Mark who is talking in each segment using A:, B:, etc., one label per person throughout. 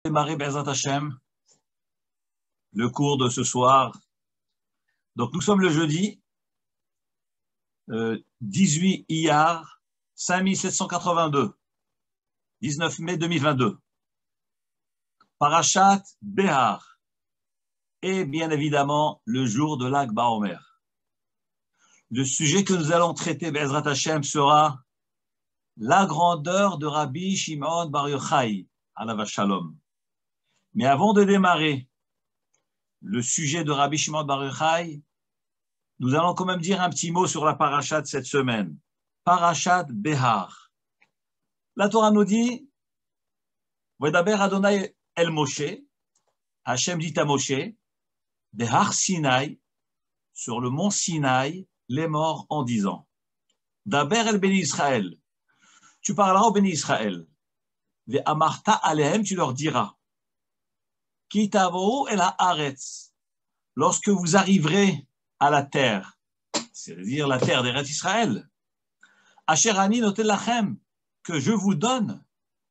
A: Démarrer Bezrat Hashem, le cours de ce soir. Donc nous sommes le jeudi 18 Iyar 5782, 19 mai 2022. Parashat Behar et bien évidemment le jour de Lag Baomer. Le sujet que nous allons traiter Bezrat Hashem sera la grandeur de Rabbi Shimon Bar Yochai, alav shalom. Mais avant de démarrer le sujet de Rabbi Shimon Bar Yochai, nous allons quand même dire un petit mot sur la parasha de cette semaine. Parashat Behar. La Torah nous dit Vedaber Adonai el Moshe, Hachem dit à Moshe, Behar Sinai, sur le mont Sinaï, les morts en disant Daber el Beni Israël, tu parleras au Beni Israël, Ve Amarta Alehem, tu leur diras Ki tavou el haaretz, lorsque vous arriverez à la terre, c'est-à-dire la terre d'Eretz Israël, Asher ani notel lachem, que je vous donne,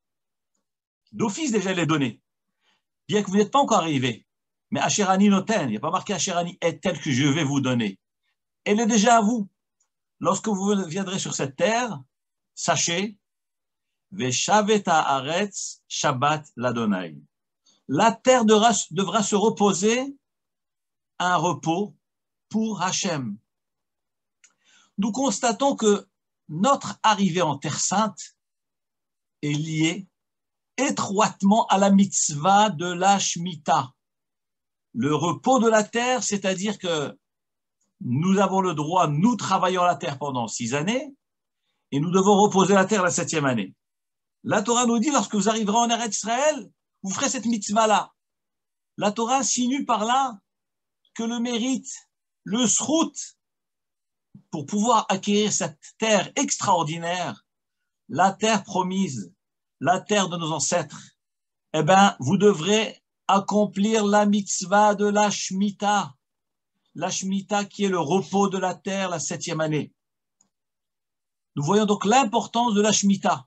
A: d'office déjà les donner, bien que vous n'êtes pas encore arrivé, mais Asher ani noten, il n'y a pas marqué Asher ani est tel que je vais vous donner, elle est déjà à vous. Lorsque vous viendrez sur cette terre, sachez, Veshavet haaretz Shabbat l'Adonai. La terre devra se reposer à un repos pour Hachem. Nous constatons que notre arrivée en Terre Sainte est liée étroitement à la mitzvah de la Shemitah. Le repos de la terre, c'est-à-dire que nous avons le droit, nous travaillons la terre pendant 6 années et nous devons reposer la terre la 7e année. La Torah nous dit, lorsque vous arriverez en Eretz Israël, vous ferez cette mitzvah-là. La Torah insinue par là que le mérite, le srout, pour pouvoir acquérir cette terre extraordinaire, la terre promise, la terre de nos ancêtres, eh bien, vous devrez accomplir la mitzvah de la Shemitah qui est le repos de la terre la 7e année. Nous voyons donc l'importance de la Shemitah.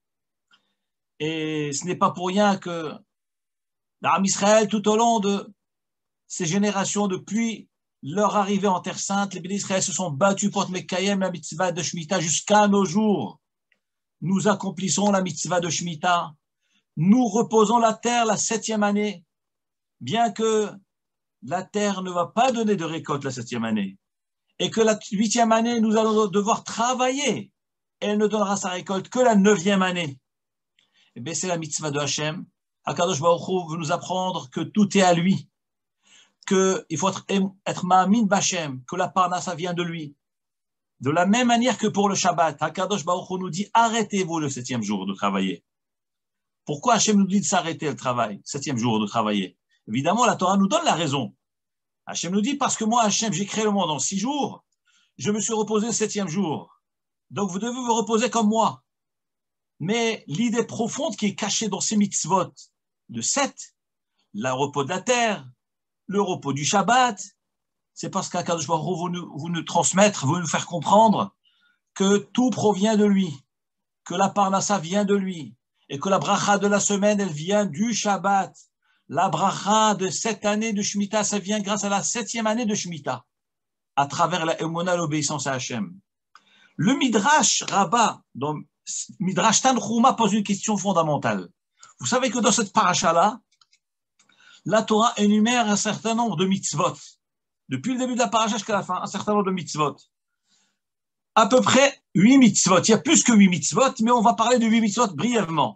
A: Et ce n'est pas pour rien que l'Am Israël, tout au long de ces générations, depuis leur arrivée en Terre Sainte, les bénis d'Israël se sont battus pour Mekayem, la mitzvah de Shemitah, jusqu'à nos jours. Nous accomplissons la mitzvah de Shemitah. Nous reposons la terre la 7e année, bien que la terre ne va pas donner de récolte la 7e année, et que la 8e année, nous allons devoir travailler. Elle ne donnera sa récolte que la 9e année. Eh bien, c'est la mitzvah de Hachem. Akadosh Baruch Hu veut nous apprendre que tout est à lui, qu'il faut être ma'amin b'Hachem, que la parnassa vient de lui. De la même manière que pour le Shabbat, Akadosh Baruch Hu nous dit arrêtez-vous le 7e jour de travailler. Pourquoi Hachem nous dit de s'arrêter le travail, 7e jour de travailler? Évidemment, la Torah nous donne la raison. Hachem nous dit parce que moi, Hachem, j'ai créé le monde en 6 jours, je me suis reposé le 7e jour. Donc vous devez vous reposer comme moi. Mais l'idée profonde qui est cachée dans ces mitzvot de 7, le repos de la terre, le repos du Shabbat, c'est parce qu'Akadosh Baruch Hu vous nous transmettre, vous nous faire comprendre que tout provient de lui, que la parnassa vient de lui, et que la bracha de la semaine, elle vient du Shabbat. La bracha de cette année de Shemitah, ça vient grâce à la 7e année de Shemitah, à travers la émona, l'obéissance à Hachem. Le Midrash Rabbah, donc Midrash Tanchuma, pose une question fondamentale. Vous savez que dans cette paracha-là, la Torah énumère un certain nombre de mitzvot. Depuis le début de la paracha jusqu'à la fin, un certain nombre de mitzvot. À peu près 8 mitzvot. Il y a plus que 8 mitzvot, mais on va parler de 8 mitzvot brièvement.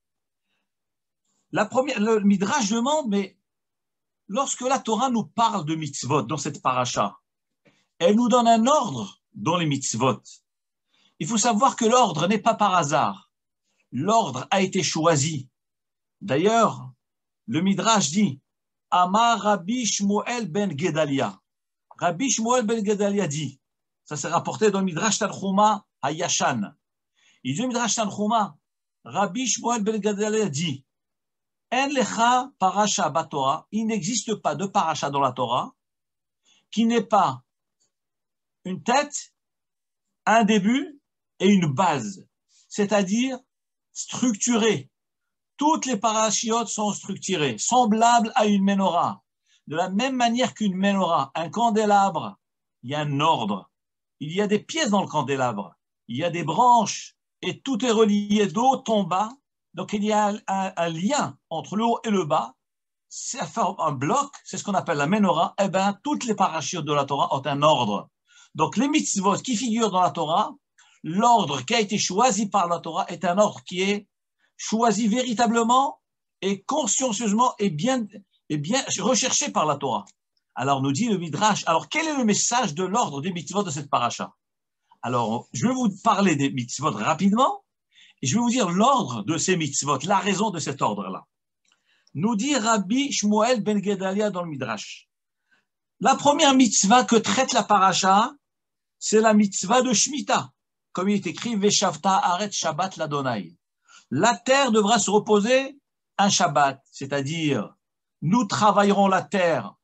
A: Le Midrash demande, mais lorsque la Torah nous parle de mitzvot dans cette paracha, elle nous donne un ordre dans les mitzvot. Il faut savoir que l'ordre n'est pas par hasard. L'ordre a été choisi. D'ailleurs, le Midrash dit Amar Rabbi Shmuel ben Gedalia. Rabbi Shmuel ben Gedalia dit, ça s'est rapporté dans le Midrash Tanchuma à Yashan. Il dit le Midrash Tanchuma, Rabbi Shmuel ben Gedalia dit En lecha parasha batorah, il n'existe pas de parasha dans la Torah qui n'est pas une tête, un début et une base, c'est-à-dire structurée, toutes les parachiotes sont structurées, semblables à une menorah. De la même manière qu'une menorah, un candélabre, il y a un ordre. Il y a des pièces dans le candélabre. Il y a des branches et tout est relié de haut en bas. Donc, il y a un lien entre le haut et le bas. Ça forme un bloc, c'est ce qu'on appelle la menorah. Eh bien, toutes les parachiotes de la Torah ont un ordre. Donc, les mitzvot qui figurent dans la Torah, l'ordre qui a été choisi par la Torah est un ordre qui est choisi véritablement et consciencieusement et bien recherché par la Torah. Alors, nous dit le Midrash, alors quel est le message de l'ordre des mitzvot de cette paracha? Alors, je vais vous parler des mitzvot rapidement et je vais vous dire l'ordre de ces mitzvot, la raison de cet ordre-là. Nous dit Rabbi Shmuel ben Gedalia dans le Midrash. La première mitzvah que traite la paracha, c'est la mitzvah de Shemitah, comme il est écrit Veshavta Aret Shabbat Ladonai. La terre devra se reposer un Shabbat, c'est-à-dire nous travaillerons la terre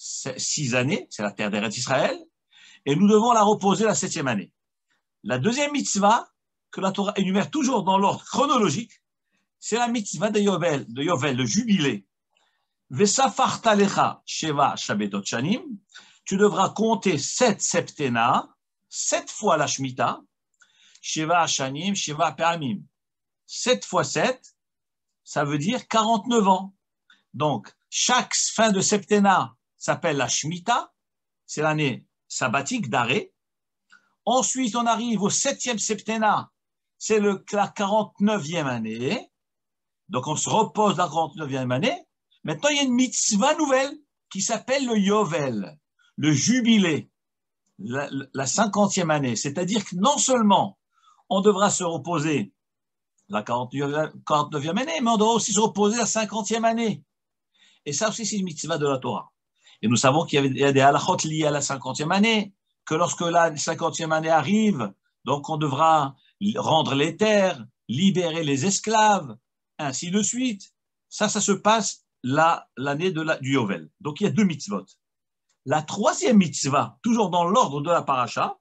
A: 6 années, c'est la terre d'Eretz Israël, et nous devons la reposer la 7e année. La deuxième mitzvah, que la Torah énumère toujours dans l'ordre chronologique, c'est la mitzvah de Yovel, le jubilé. Vesafarta lecha sheva shabetot shanim, tu devras compter 7 septena, 7 fois la Shemitah, sheva shanim, sheva pe'amim. 7 fois 7, ça veut dire 49 ans. Donc, chaque fin de septennat s'appelle la Shemitah, c'est l'année sabbatique d'arrêt. Ensuite, on arrive au 7e septennat, c'est la 49e année. Donc, on se repose la 49e année. Maintenant, il y a une mitzvah nouvelle qui s'appelle le Yovel, le jubilé, la 50e année. C'est-à-dire que non seulement on devra se reposer la 49e année, mais on doit aussi se reposer la 50e année. Et ça aussi, c'est une mitzvah de la Torah. Et nous savons qu'il y a des halachot liés à la 50e année, que lorsque la 50e année arrive, donc on devra rendre les terres, libérer les esclaves, ainsi de suite. Ça se passe l'année du Yovel. Donc il y a 2 mitzvot. La 3e mitzvah, toujours dans l'ordre de la paracha,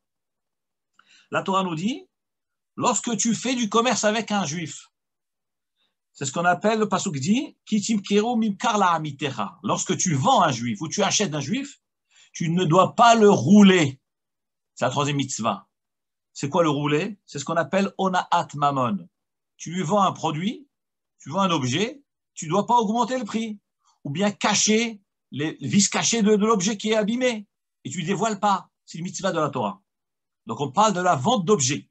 A: la Torah nous dit, lorsque tu fais du commerce avec un juif, c'est ce qu'on appelle, le pasuk dit, lorsque tu vends un juif ou tu achètes un juif, tu ne dois pas le rouler. C'est la 3e mitzvah. C'est quoi le rouler? C'est ce qu'on appelle ona'at mamon. Tu lui vends un produit, tu vends un objet, tu ne dois pas augmenter le prix ou bien cacher les vis cachés de l'objet qui est abîmé et tu ne dévoiles pas. C'est une mitzvah de la Torah. Donc on parle de la vente d'objets.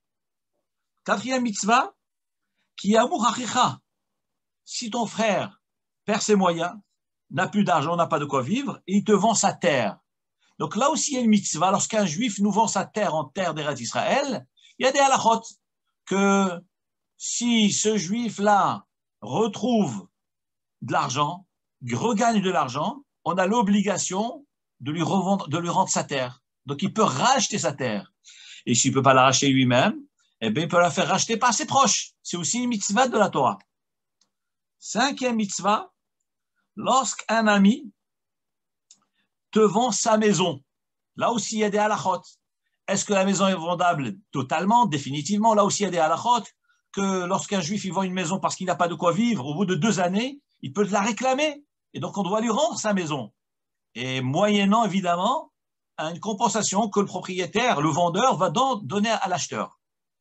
A: 4e mitzvah, qui est amour achicha. Si ton frère perd ses moyens, n'a plus d'argent, n'a pas de quoi vivre, et il te vend sa terre. Donc là aussi, il y a une mitzvah. Lorsqu'un juif nous vend sa terre en terre d'Eretz Israël, il y a des halachot que si ce juif-là retrouve de l'argent, regagne de l'argent, on a l'obligation de lui rendre sa terre. Donc il peut racheter sa terre. Et s'il ne peut pas la racheter lui-même, eh bien, il peut la faire racheter par ses proches. C'est aussi une mitzvah de la Torah. 5e mitzvah, lorsqu'un ami te vend sa maison, là aussi il y a des halachot. Est-ce que la maison est vendable totalement, définitivement? Là aussi il y a des halachot, que lorsqu'un juif il vend une maison parce qu'il n'a pas de quoi vivre, au bout de 2 années, il peut la réclamer. Et donc on doit lui rendre sa maison. Et moyennant évidemment une compensation que le propriétaire, le vendeur, va donner à l'acheteur.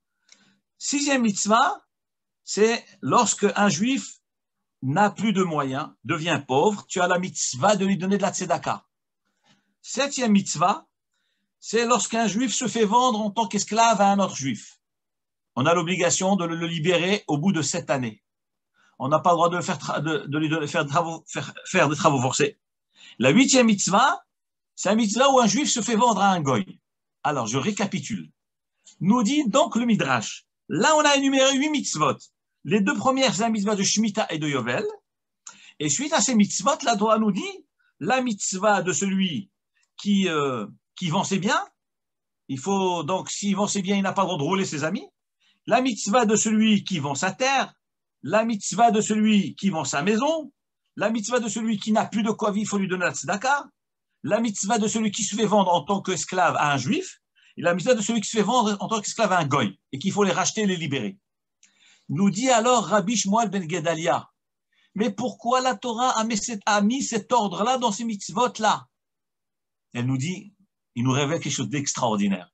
A: 6e mitzvah, c'est lorsque un juif n'a plus de moyens, devient pauvre, tu as la mitzvah de lui donner de la tzedaka. 7e mitzvah, c'est lorsqu'un juif se fait vendre en tant qu'esclave à un autre juif. On a l'obligation de le libérer au bout de 7 années. On n'a pas le droit de lui faire des travaux forcés. La 8e mitzvah, c'est un mitzvah où un juif se fait vendre à un goy. Alors, je récapitule. Nous dit donc le Midrash. Là, on a énuméré 8 mitzvot. Les 2 premières, c'est la mitzvah de Shemitah et de Yovel. Et suite à ces mitzvot, la Torah nous dit la mitzvah de celui qui vend ses biens. Il faut donc, s'il vend ses biens, il n'a pas le droit de rouler ses amis. La mitzvah de celui qui vend sa terre. La mitzvah de celui qui vend sa maison. La mitzvah de celui qui n'a plus de quoi vivre, il faut lui donner la tzedaka. La mitzvah de celui qui se fait vendre en tant qu'esclave à un juif. Et la mitzvah de celui qui se fait vendre en tant qu'esclave à un goy. Et qu'il faut les racheter et les libérer. Nous dit alors Rabbi Shmuel ben Gedalia, Mais pourquoi la Torah a mis cet ordre-là dans ces mitzvot-là? Elle nous dit, il nous révèle quelque chose d'extraordinaire.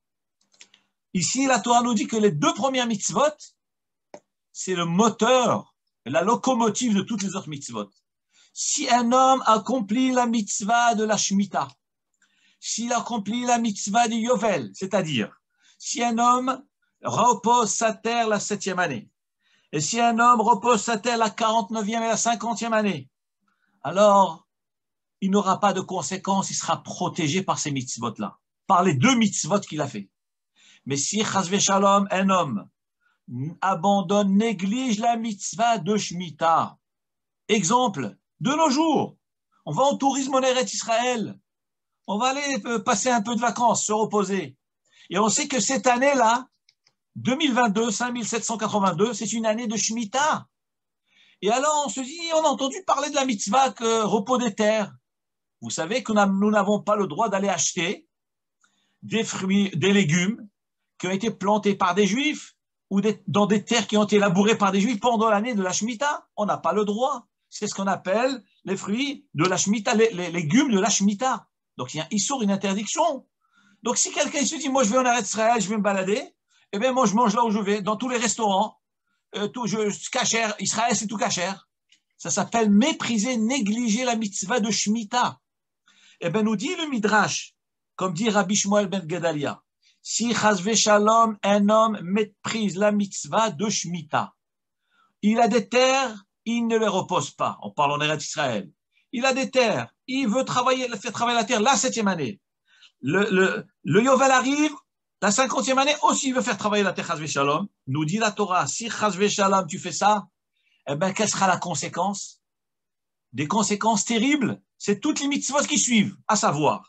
A: Ici, la Torah nous dit que les 2 premières mitzvot, c'est le moteur, la locomotive de toutes les autres mitzvot. Si un homme accomplit la mitzvah de la Shemitah, s'il accomplit la mitzvah du Yovel, c'est-à-dire, si un homme repose sa terre la 7e année, et si un homme repose sa terre la 49e et la 50e année, alors il n'aura pas de conséquences, il sera protégé par ces mitzvot-là, par les 2 mitzvot qu'il a fait. Mais si, chas v'shalom, un homme abandonne, néglige la mitzvah de Shemitah, exemple, de nos jours, on va en tourisme en Eretz Israël, on va aller passer un peu de vacances, se reposer. Et on sait que cette année-là, 2022, 5782, c'est une année de Shemitah. Et alors on se dit, on a entendu parler de la mitzvah que repos des terres. Vous savez que nous n'avons pas le droit d'aller acheter des fruits, des légumes qui ont été plantés par des Juifs ou dans des terres qui ont été labourées par des Juifs pendant l'année de la Shemitah. On n'a pas le droit. C'est ce qu'on appelle les fruits de la Shemitah, les légumes de la Shemitah. Donc il y a un issour, une interdiction. Donc si quelqu'un se dit, moi je vais en Eretz Israël, je vais me balader, eh bien moi je mange là où je vais, dans tous les restaurants, kasher, Israël c'est tout kasher. Ça s'appelle mépriser, négliger la mitzvah de Shemitah. Eh bien nous dit le Midrash, comme dit Rabbi Shmuel ben Gedalia, si chas v'shalom, un homme méprise la mitzvah de Shemitah, il a des terres, il ne les repose pas. On parle en Eretz Israël. Il a des terres, il veut faire travailler la terre la 7e année. Le Yovel arrive, la 50e année aussi, il veut faire travailler la terre, chas v'shalom. Nous dit la Torah, si chas v'shalom, tu fais ça, eh bien, quelle sera la conséquence? Des conséquences terribles. C'est toutes les mitzvot qui suivent, à savoir,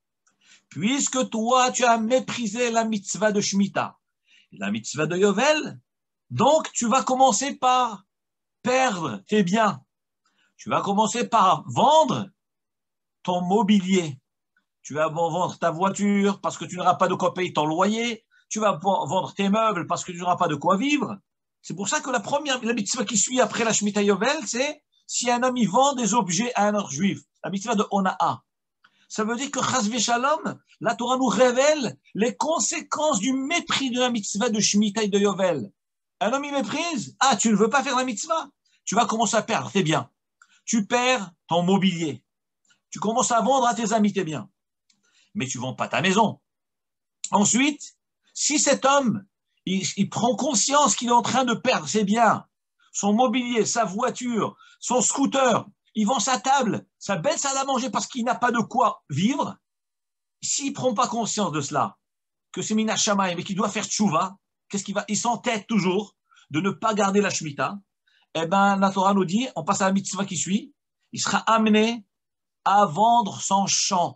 A: puisque toi, tu as méprisé la mitzvah de Shemitah, la mitzvah de Yovel, donc tu vas commencer par perdre tes biens. Tu vas commencer par vendre ton mobilier. Tu vas vendre ta voiture parce que tu n'auras pas de quoi payer ton loyer. Tu vas vendre tes meubles parce que tu n'auras pas de quoi vivre. C'est pour ça que la mitzvah qui suit après la Shemitah Yovel, c'est si un homme y vend des objets à un autre juif. La mitzvah de Ona'a. Ça veut dire que chas v'shalom, la Torah nous révèle les conséquences du mépris de la mitzvah de Shemitah et de Yovel. Un homme y méprise, tu ne veux pas faire la mitzvah, tu vas commencer à perdre tes biens. Tu perds ton mobilier. Tu commences à vendre à tes amis tes biens. Mais tu ne vends pas ta maison. Ensuite, si cet homme, il prend conscience qu'il est en train de perdre ses biens, son mobilier, sa voiture, son scooter, il vend sa table, sa belle salle à manger parce qu'il n'a pas de quoi vivre, s'il ne prend pas conscience de cela, que c'est Mina Shammai, mais qu'il doit faire tchouva, qu'est-ce qu'il va? Il s'entête toujours de ne pas garder la Shemitah. Eh bien, la Torah nous dit, on passe à la mitzvah qui suit, il sera amené à vendre son champ.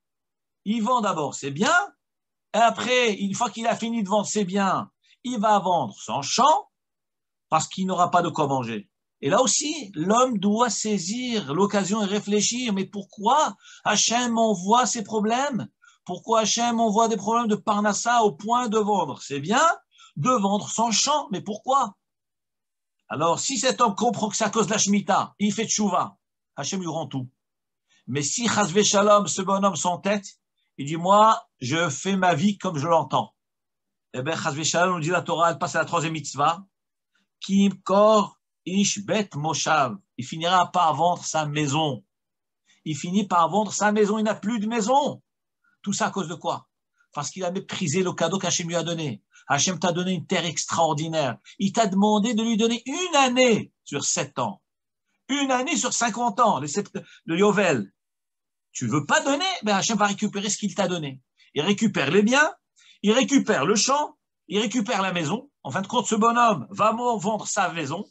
A: Il vend d'abord ses biens, et après, une fois qu'il a fini de vendre ses biens, il va vendre son champ parce qu'il n'aura pas de quoi manger. Et là aussi, l'homme doit saisir l'occasion et réfléchir, mais pourquoi Hachem m'envoie ces problèmes? Pourquoi Hachem m'envoie des problèmes de Parnassa au point de vendre ses biens, de vendre son champ? Mais pourquoi? Alors, si cet homme comprend que c'est à cause de la Shemitah, il fait tchouva, Hachem lui rend tout. Mais si chas v'shalom, ce bonhomme s'entête, il dit, moi, je fais ma vie comme je l'entends. Eh bien, chas v'shalom, nous dit la Torah, elle passe à la 3e mitzvah, Kim kor ish bet moshav. Il finira par vendre sa maison. Il finit par vendre sa maison, il n'a plus de maison. Tout ça à cause de quoi? Parce qu'il a méprisé le cadeau qu'Hachem lui a donné. Hachem t'a donné une terre extraordinaire. Il t'a demandé de lui donner une année sur 7 ans. Une année sur 50 ans, le Yovel. Tu ne veux pas donner? Ben Hachem va récupérer ce qu'il t'a donné. Il récupère les biens, il récupère le champ, il récupère la maison. En fin de compte, ce bonhomme va vendre sa maison.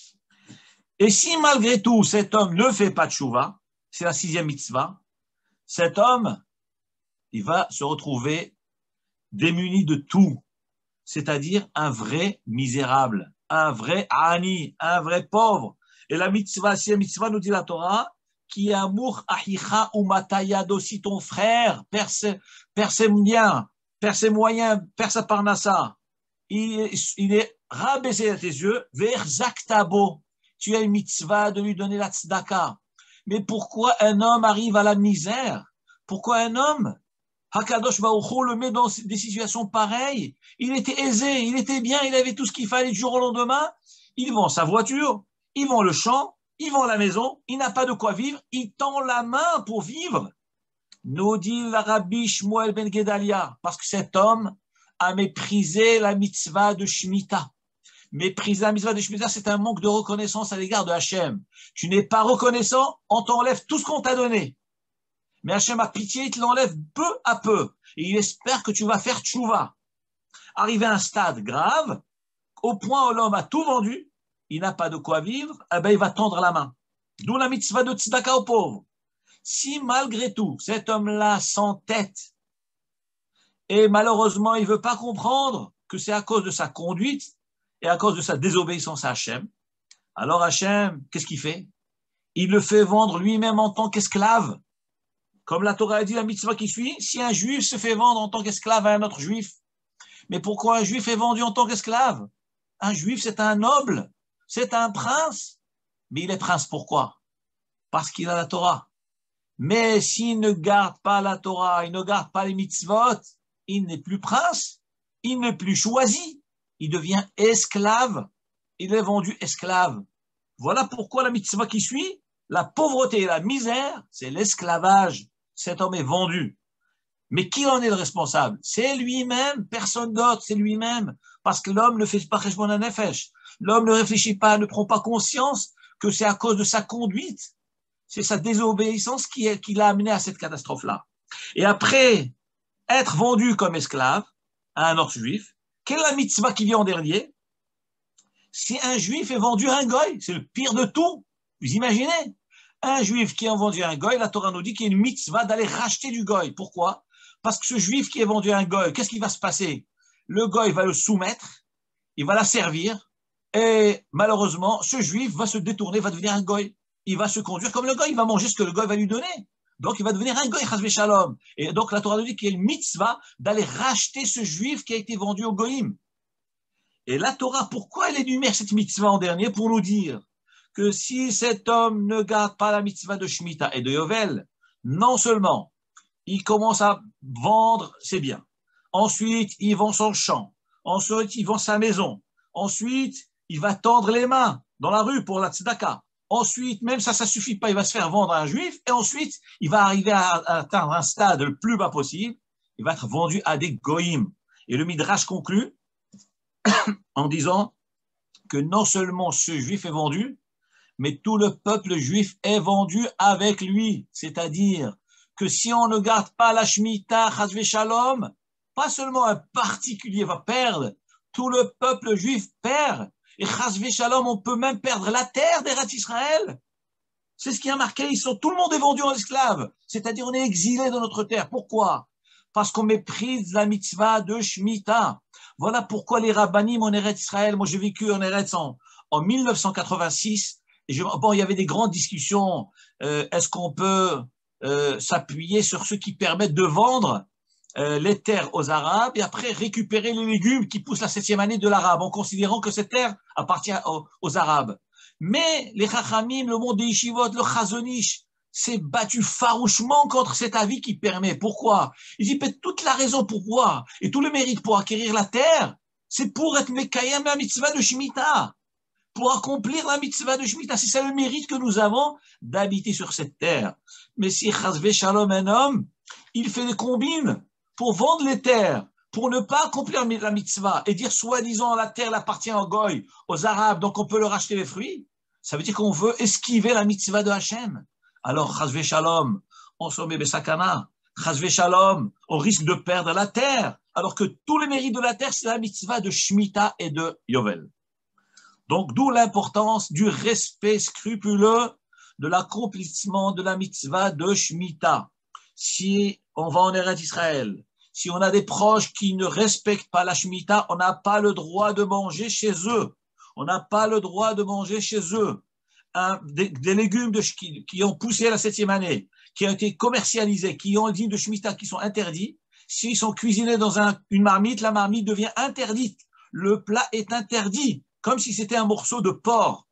A: Et si malgré tout, cet homme ne fait pas de tchouva, c'est la 6e mitzvah, cet homme, il va se retrouver démuni de tout. C'est-à-dire un vrai misérable, un vrai ani, un vrai pauvre. Et la mitzvah, si la mitzvah nous dit la Torah, qui amour ahicha ou matayad aussi ton frère, perd ses biens, perd ses moyens, perd sa parnassa. Il est rabaissé à tes yeux vers Zaktabo. tu as une mitzvah de lui donner la tzedaka. Mais pourquoi un homme arrive à la misère? Pourquoi un homme, Hakadosh Baruch Hu, le met dans des situations pareilles? Il était aisé, il était bien, il avait tout ce qu'il fallait du jour au lendemain. Il vend sa voiture, il vend le champ, il vend la maison, il n'a pas de quoi vivre, il tend la main pour vivre. Nous dit le Rabbi Shmuel ben Gedalia, parce que cet homme a méprisé la mitzvah de Shemitah. Mépriser la mitzvah de Shemitah, c'est un manque de reconnaissance à l'égard de Hachem. Tu n'es pas reconnaissant, on t'enlève tout ce qu'on t'a donné. Mais Hachem a pitié, il te l'enlève peu à peu. Et il espère que tu vas faire tchouva. Arrivé à un stade grave, au point où l'homme a tout vendu, il n'a pas de quoi vivre, eh ben il va tendre la main. D'où la mitzvah de tzedaka aux pauvres. Si malgré tout, cet homme-là s'entête, et malheureusement, il ne veut pas comprendre que c'est à cause de sa conduite et à cause de sa désobéissance à Hachem, alors Hachem, qu'est-ce qu'il fait? Il le fait vendre lui-même en tant qu'esclave. Comme la Torah a dit, la mitzvah qui suit, si un juif se fait vendre en tant qu'esclave à un autre juif, mais pourquoi un juif est vendu en tant qu'esclave? Un juif, c'est un noble, c'est un prince. Mais il est prince pourquoi? Parce qu'il a la Torah. Mais s'il ne garde pas la Torah, il ne garde pas les mitzvot, il n'est plus prince, il n'est plus choisi, il devient esclave, il est vendu esclave. Voilà pourquoi la mitzvah qui suit, la pauvreté et la misère, c'est l'esclavage. Cet homme est vendu. Mais qui en est le responsable? C'est lui-même, personne d'autre, c'est lui-même. Parce que l'homme ne fait pas cheshbon hanefesh. L'homme ne réfléchit pas, ne prend pas conscience que c'est à cause de sa conduite. C'est sa désobéissance qui l'a amené à cette catastrophe-là. Et après être vendu comme esclave à un autre juif, quelle est la mitzvah qui vient en dernier? Si un juif est vendu à un goy, c'est le pire de tout. Vous imaginez? Un juif qui est vendu à un goy, la Torah nous dit qu'il y a une mitzvah d'aller racheter du goy. Pourquoi? Parce que ce juif qui est vendu à un goy, qu'est-ce qui va se passer? Le goy va le soumettre, il va l'asservir, et malheureusement, ce juif va se détourner, va devenir un goy. Il va se conduire comme le goy, il va manger ce que le goy va lui donner. Donc, il va devenir un goy, chas v'shalom. Et donc, la Torah nous dit qu'il y a une mitzvah d'aller racheter ce juif qui a été vendu au goyim. Et la Torah, pourquoi elle énumère cette mitzvah en dernier? Pour nous dire que si cet homme ne garde pas la mitzvah de Shemitah et de Yovel, non seulement il commence à vendre ses biens, ensuite il vend son champ, ensuite il vend sa maison, ensuite il va tendre les mains dans la rue pour la tzedaka, ensuite même ça suffit pas, il va se faire vendre à un juif, et ensuite il va arriver à atteindre un stade le plus bas possible, il va être vendu à des goïms. Et le Midrash conclut en disant que non seulement ce juif est vendu, mais tout le peuple juif est vendu avec lui. C'est-à-dire que si on ne garde pas la Shemitah, chas v'shalom, pas seulement un particulier va perdre, tout le peuple juif perd. Et chas v'shalom, on peut même perdre la terre d'Eretz Israël. C'est ce qui a marqué, tout le monde est vendu en esclave. C'est-à-dire on est exilé dans notre terre. Pourquoi? Parce qu'on méprise la mitzvah de Shemitah. Voilà pourquoi les rabbanim en Eretz Israël, moi j'ai vécu en Eretz en 1986, et il y avait des grandes discussions, est-ce qu'on peut s'appuyer sur ceux qui permettent de vendre les terres aux Arabes et après récupérer les légumes qui poussent la 7e année de l'Arabe, en considérant que cette terre appartient aux Arabes. Mais les Chachamim, le monde des Yeshivot, le Chazonish, s'est battu farouchement contre cet avis qui permet. Pourquoi? Il dit que toute la raison pour pouvoir et tout le mérite pour acquérir la terre, c'est pour être Mekayem la mitzvah de Shemitah, pour accomplir la mitzvah de Shemitah. C'est ça le mérite que nous avons d'habiter sur cette terre. Mais si chas v'shalom un homme, il fait des combines pour vendre les terres, pour ne pas accomplir la mitzvah et dire soi-disant la terre appartient aux Goy, aux Arabes, donc on peut leur acheter les fruits, ça veut dire qu'on veut esquiver la mitzvah de Hachem. Alors, chas v'shalom, on se met besakana, chas v'shalom, on risque de perdre la terre, alors que tous les mérites de la terre, c'est la mitzvah de Shemitah et de Yovel. Donc, d'où l'importance du respect scrupuleux de l'accomplissement de la mitzvah de Shemitah. Si on va en Eretz Israël, si on a des proches qui ne respectent pas la Shemitah, on n'a pas le droit de manger chez eux. On n'a pas le droit de manger chez eux. Des légumes qui ont poussé à la 7e année, qui ont été commercialisés, qui ont dit de Shemitah, qui sont interdits, s'ils sont cuisinés dans une marmite, la marmite devient interdite. Le plat est interdit, comme si c'était un morceau de porc.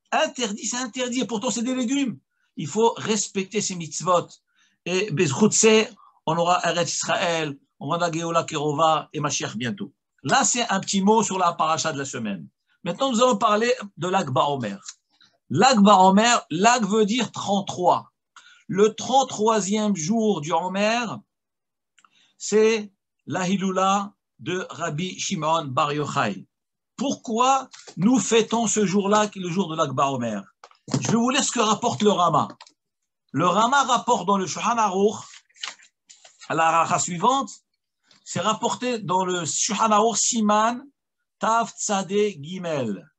A: Interdit, c'est interdit, et pourtant c'est des légumes. Il faut respecter ces mitzvot. Et Bezchoutse, on aura Eretz Israël, on aura la Géola Kerova et Mashiach bientôt. Là, c'est un petit mot sur la paracha de la semaine. Maintenant, nous allons parler de Lag BaOmer. Lag BaOmer, Lag veut dire 33. Le 33e jour du Omer, c'est la Hiloula de Rabbi Shimon Bar Yochai. Pourquoi nous fêtons ce jour-là, qui est le jour de Lag BaOmer? Je vais vous lire ce que rapporte le Rama. Le Rama rapporte dans le Shulchan Aruch, à la halacha suivante, c'est rapporté dans le Shulchan Aruch Siman Tav Tzadeh Gimel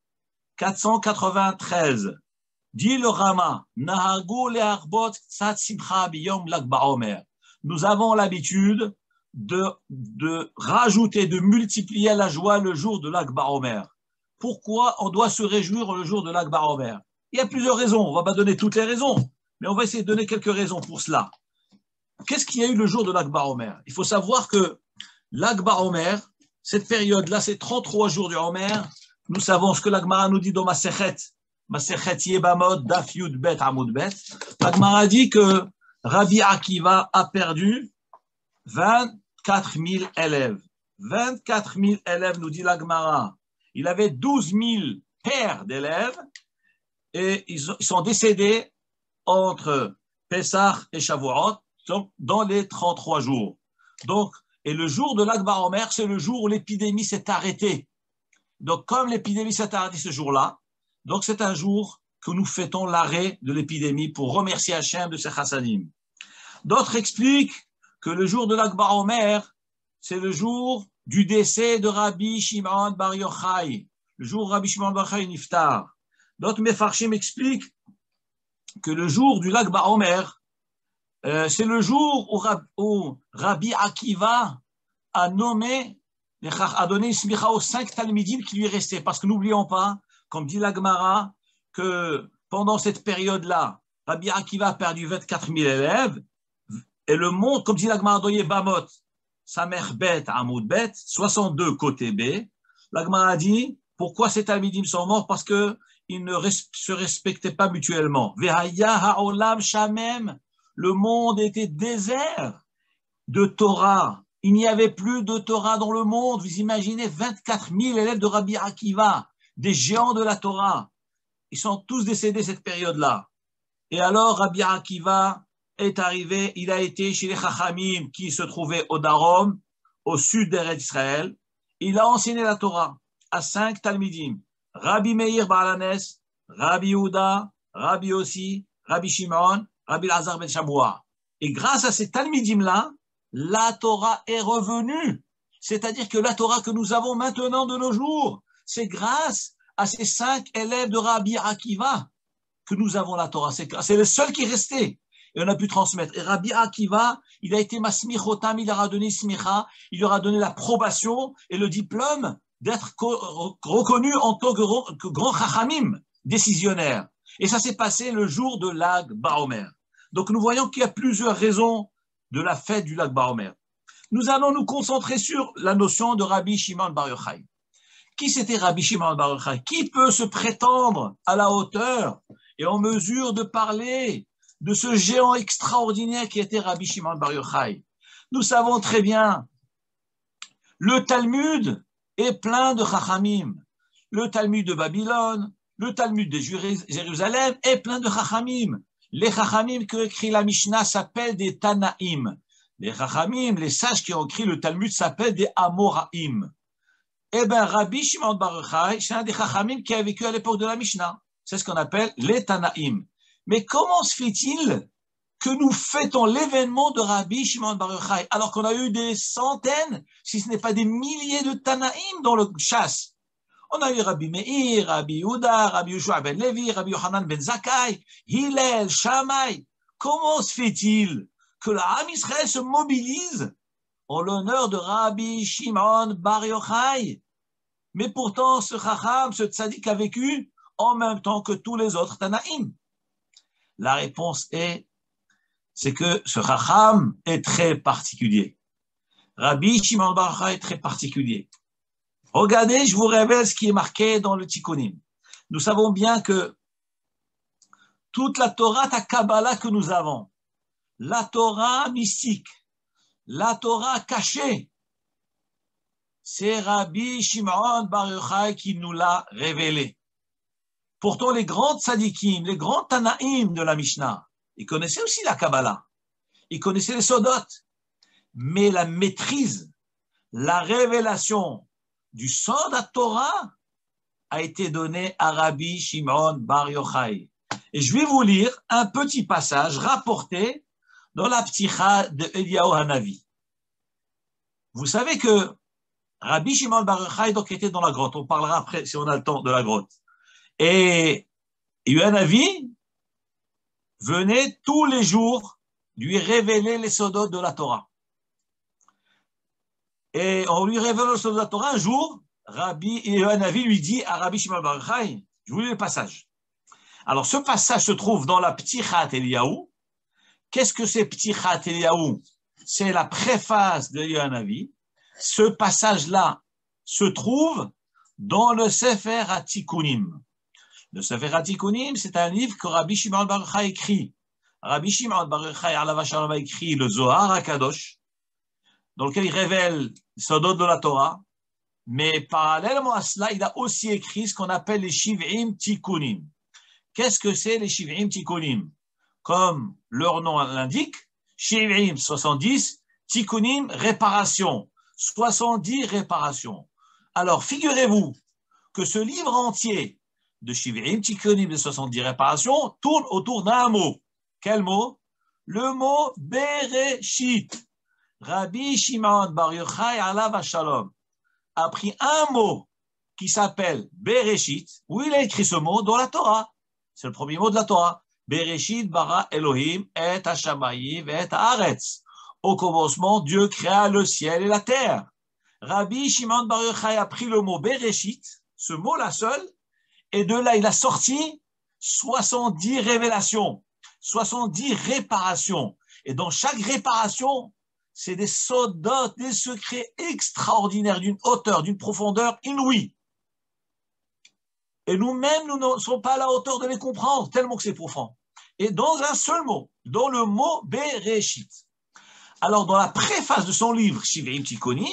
A: 493. Dit le Rama, Nahagu le'arbot tzad simcha biyom Lag BaOmer. Nous avons l'habitude de rajouter, de multiplier la joie le jour de Lag BaOmer. Pourquoi on doit se réjouir le jour de Lag BaOmer? Il y a plusieurs raisons. On ne va pas donner toutes les raisons, mais on va essayer de donner quelques raisons pour cela. Qu'est-ce qu'il y a eu le jour de Lag BaOmer? Il faut savoir que Lag BaOmer, cette période-là, c'est 33 jours du Omer. Nous savons ce que la Gemara nous dit dans Masechet Yebamot, Daf Yud Bet Amud Bet. La Gemara dit que Rabbi Akiva a perdu 24 000 élèves. 24 000 élèves, nous dit la Gemara. Il avait 12 000 paires d'élèves et ils sont décédés entre Pessah et Shavuot dans les 33 jours. Donc, et le jour de Lag BaOmer, c'est le jour où l'épidémie s'est arrêtée. Donc, comme l'épidémie s'est arrêtée ce jour-là, donc c'est un jour que nous fêtons l'arrêt de l'épidémie pour remercier Hachem de ses chassadim. D'autres expliquent que le jour de Lag BaOmer, c'est le jour du décès de Rabbi Shimon Bar Yochai, le jour où Rabbi Shimon Bar Yochai niftar. D'autres Mefarshim expliquent que le jour du Lag BaOmer, c'est le jour où Rabbi Akiva a nommé, a donné smicha aux 5 talmidim qui lui restaient. Parce que n'oublions pas, comme dit la Gemara, que pendant cette période-là, Rabbi Akiva a perdu 24 000 élèves, et le monde, comme dit la Gemara dans Yebamot, Samer Bet, Amoud Bet, 62 côté B, la Gemara dit, pourquoi ces talmidim sont morts? Parce qu'ils ne se respectaient pas mutuellement. Vehaya ha'olam shamem, le monde était désert de Torah. Il n'y avait plus de Torah dans le monde. Vous imaginez 24 000 élèves de Rabbi Akiva, des géants de la Torah. Ils sont tous décédés cette période-là. Et alors Rabbi Akiva est arrivé, il a été chez les Chachamim qui se trouvaient au Darom, au sud d'Eretz Israël. Il a enseigné la Torah à 5 talmidim. Rabbi Meir Balanes, Rabbi Yehuda, Rabbi Yossi, Rabbi Shimon, Rabbi Lazar ben Shamoua. Et grâce à ces talmidim-là, la Torah est revenue. C'est-à-dire que la Torah que nous avons maintenant de nos jours, c'est grâce à ces 5 élèves de Rabbi Akiva que nous avons la Torah. C'est le seul qui est resté. Et on a pu transmettre. Et Rabbi Akiva, il a été masmichotam, il leur a donné smicha, il leur a donné l'approbation et le diplôme d'être reconnu en tant que grand chachamim, décisionnaire. Et ça s'est passé le jour de Lag BaOmer. Donc nous voyons qu'il y a plusieurs raisons de la fête du Lag BaOmer. Nous allons nous concentrer sur la notion de Rabbi Shimon Bar Yochai. Qui c'était Rabbi Shimon Bar Yochai? Qui peut se prétendre à la hauteur et en mesure de parler de ce géant extraordinaire qui était Rabbi Shimon Bar Yochai? Nous savons très bien, le Talmud est plein de chachamim. Le Talmud de Babylone, le Talmud de Jérusalem est plein de chachamim. Les chachamim qui ont écrit la Mishnah s'appellent des Tanaïm. Les chachamim, les sages qui ont écrit le Talmud s'appellent des Amoraïm. Eh bien, Rabbi Shimon Bar Yochai, c'est un des chachamim qui a vécu à l'époque de la Mishnah. C'est ce qu'on appelle les Tanaïm. Mais comment se fait-il que nous fêtons l'événement de Rabbi Shimon Bar Yochai alors qu'on a eu des centaines, si ce n'est pas des milliers de Tanaïm dans le chasse? On a eu Rabbi Meir, Rabbi Yehuda, Rabbi Yoshua ben Levi, Rabbi Yohanan ben Zakkai, Hillel, Shammai. Comment se fait-il que l'Am Israël se mobilise en l'honneur de Rabbi Shimon Bar Yochai? Mais pourtant, ce Chacham, ce Tzadik a vécu en même temps que tous les autres Tanaïm. La réponse c'est que ce Chacham est très particulier. Rabbi Shimon Bar Yochai est très particulier. Regardez, je vous révèle ce qui est marqué dans le Tikkunim. Nous savons bien que toute la Torah ta Kabbalah que nous avons, la Torah mystique, la Torah cachée, c'est Rabbi Shimon Bar Yochai qui nous l'a révélé. Pourtant, les grands tzadikim, les grands tanaïm de la Mishnah, ils connaissaient aussi la Kabbalah, ils connaissaient les Sodot, mais la maîtrise, la révélation du Sod à Torah a été donnée à Rabbi Shimon Bar Yochai. Et je vais vous lire un petit passage rapporté dans la Pticha de Eliyahu Hanavi. Vous savez que Rabbi Shimon Bar Yochai donc était dans la grotte. On parlera après, si on a le temps, de la grotte. Et Eliyahu Hanavi venait tous les jours lui révéler les sodot de la Torah. Et en lui révélant les sodot de la Torah, un jour, Rabbi Eliyahu Hanavi lui dit à Rabbi Shimon Bar Yochai, je vous lis le passage. Alors, ce passage se trouve dans la Ptichat Eliyahu. Qu'est-ce que c'est Ptichat Eliyahu? C'est la préface de Eliyahu Hanavi. Ce passage-là se trouve dans le Sefer HaTikunim. Le Sefer HaTikunim, c'est un livre que Rabbi Shimon Bar Yochai a écrit. Rabbi Shimon Bar Yochai alav shalom a écrit le Zohar HaKadosh, dans lequel il révèle les sodot de la Torah. Mais parallèlement à cela, il a aussi écrit ce qu'on appelle les Shiv'im Tikunim. Qu'est-ce que c'est les Shiv'im Tikunim? Comme leur nom l'indique, Shiv'im 70, Tikunim réparation, 70 réparations. Alors figurez-vous que ce livre entier de Shiv'im Tikunim de 70 réparations tourne autour d'un mot. Quel mot? Le mot Bereshit. Rabbi Shimon Bar Yochai alav shalom a pris un mot qui s'appelle Bereshit, où il a écrit ce mot dans la Torah. C'est le premier mot de la Torah. Bereshit bara Elohim et hashamayim et haaretz. Au commencement, Dieu créa le ciel et la terre. Rabbi Shimon Bar Yochai a pris le mot Bereshit, ce mot-là seul, et de là, il a sorti 70 révélations, 70 réparations. Et dans chaque réparation, c'est des sodot, des secrets extraordinaires d'une hauteur, d'une profondeur inouïe. Et nous-mêmes, nous ne sommes pas à la hauteur de les comprendre, tellement que c'est profond. Et dans un seul mot, dans le mot Bereshit. Alors, dans la préface de son livre, Shiv'im Tikunim,